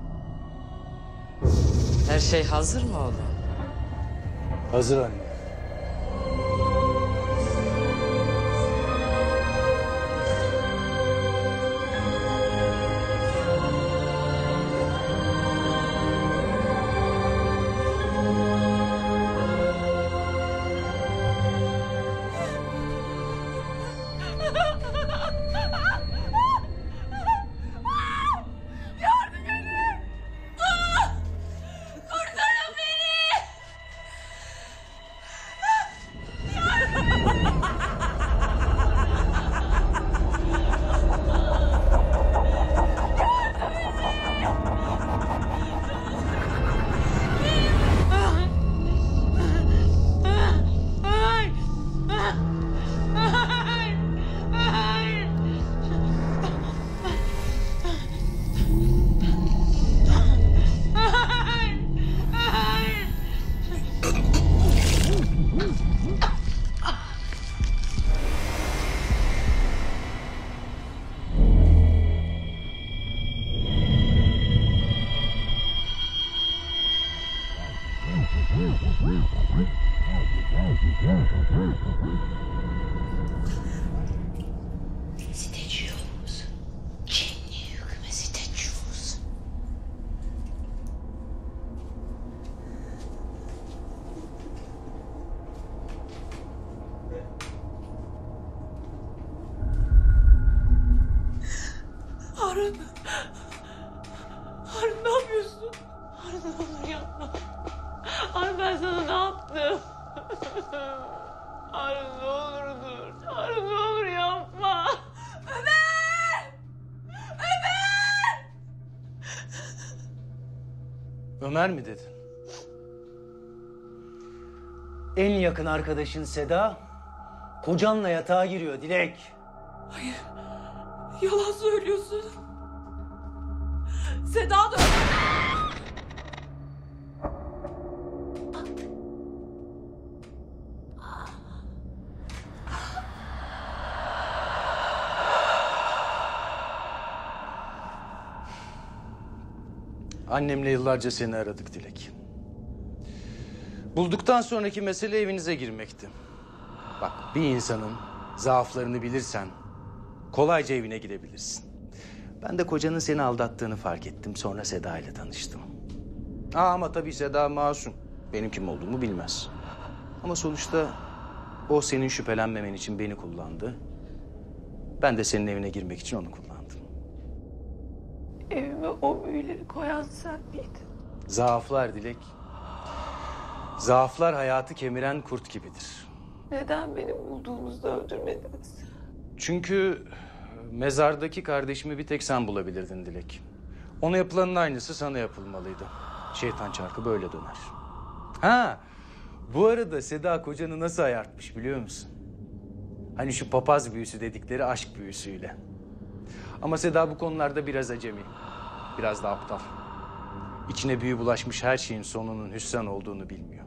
Her şey hazır mı oğlum? Hazır anne. Harun. Harun ne yapıyorsun? Harun ne olur yapma. Harun ben sana ne yaptım? Harun ne olur dur. Harun ne olur yapma. Ömer! Ömer! Ömer mi dedin? En yakın arkadaşın Seda, kocanla yatağa giriyor Dilek. Hayır. Yalan söylüyorsun. Seda da... Annemle yıllarca seni aradık Dilek. Bulduktan sonraki mesele evinize girmekti. Bak, bir insanın zaaflarını bilirsen kolayca evine girebilirsin. Ben de kocanın seni aldattığını fark ettim. Sonra Seda ile tanıştım. Ama tabii Seda masum. Benim kim olduğumu bilmez. Ama sonuçta o senin şüphelenmemen için beni kullandı. Ben de senin evine girmek için onu kullandım. Evime o büyüleri koyan sen miydin? Zaaflar Dilek. Zaaflar hayatı kemiren kurt gibidir. Neden beni bulduğunuzda öldürmediniz? Çünkü mezardaki kardeşimi bir tek sen bulabilirdin Dilek. Ona yapılanın aynısı sana yapılmalıydı. Şeytan çarkı böyle döner. Ha, bu arada Seda kocanı nasıl ayartmış biliyor musun? Hani şu papaz büyüsü dedikleri aşk büyüsüyle. Ama Seda bu konularda biraz acemi. Biraz da aptal. İçine büyü bulaşmış her şeyin sonunun hüsran olduğunu bilmiyor.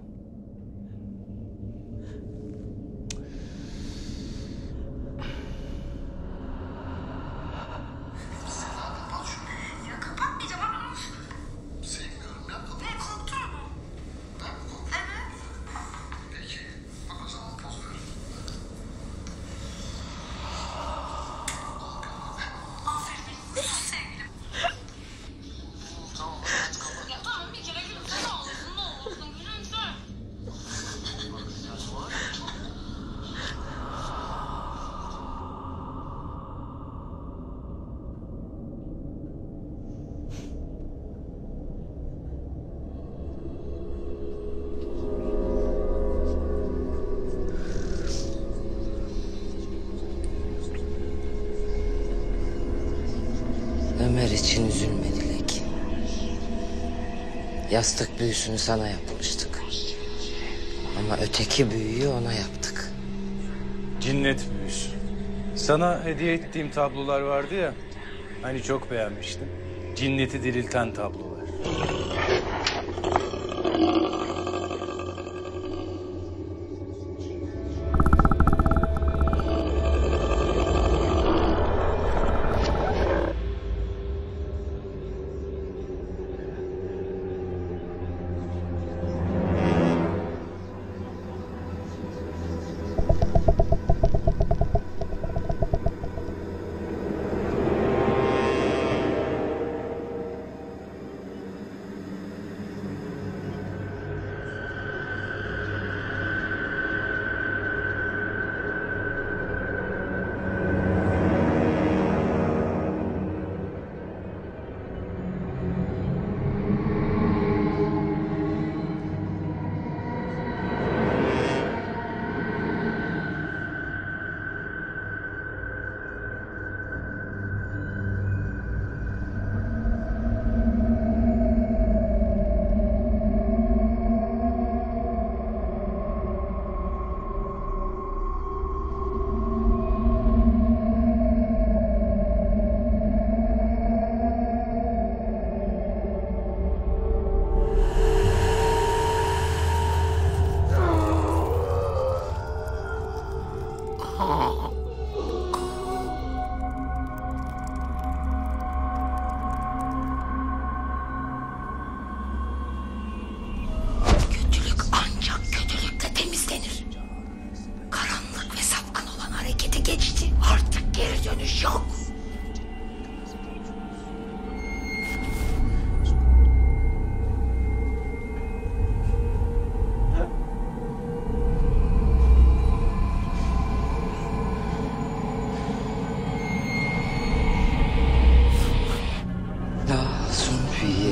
Ömer için üzülme Dilek. Yastık büyüsünü sana yapmıştık. Ama öteki büyüyü ona yaptık. Cinnet büyüsü. Sana hediye ettiğim tablolar vardı ya. Hani çok beğenmiştim. Cinneti dirilten tablolar.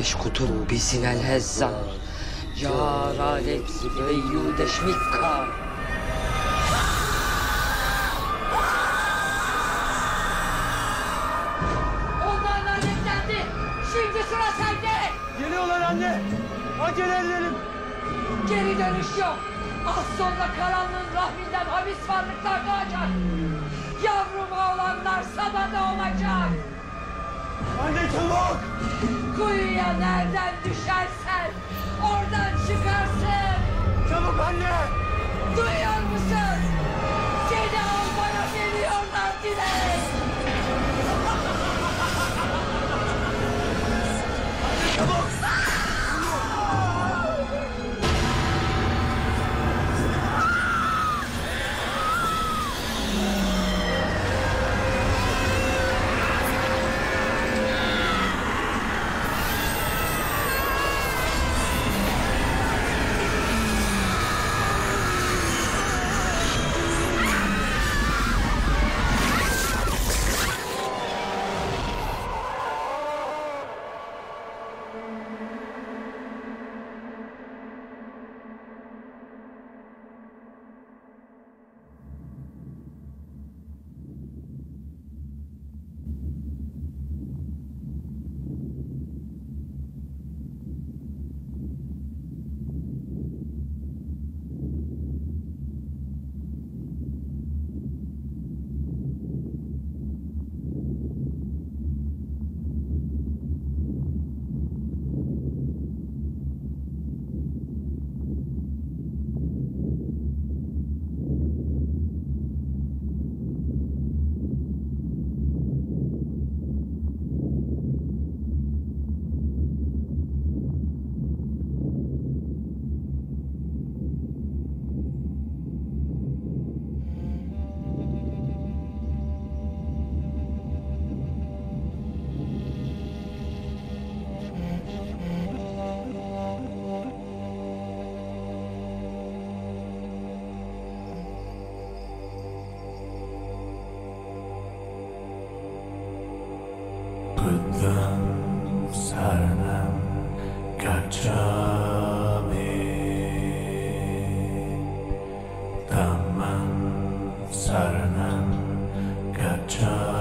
yeşkutun bisinel hezzar. Ya ralet ve yudeşmikka. Onlar lanetlendi. Şimdi sıra sende. Geliyorlar anne. Acele edelim. Geri dönüş yok. Az sonra karanlığın rahminden habis varlıklar doğacak. Yavrum oğlanlar sabada olacak. Anne çabuk. Kuyuya nereden düşersen oradan çıkarsın. Çabuk anne. Duyuyor musun? Seni almaya geliyorlar Dilek. Çabuk. Gıddam sarnam gacchami Dhammam saranam gacchami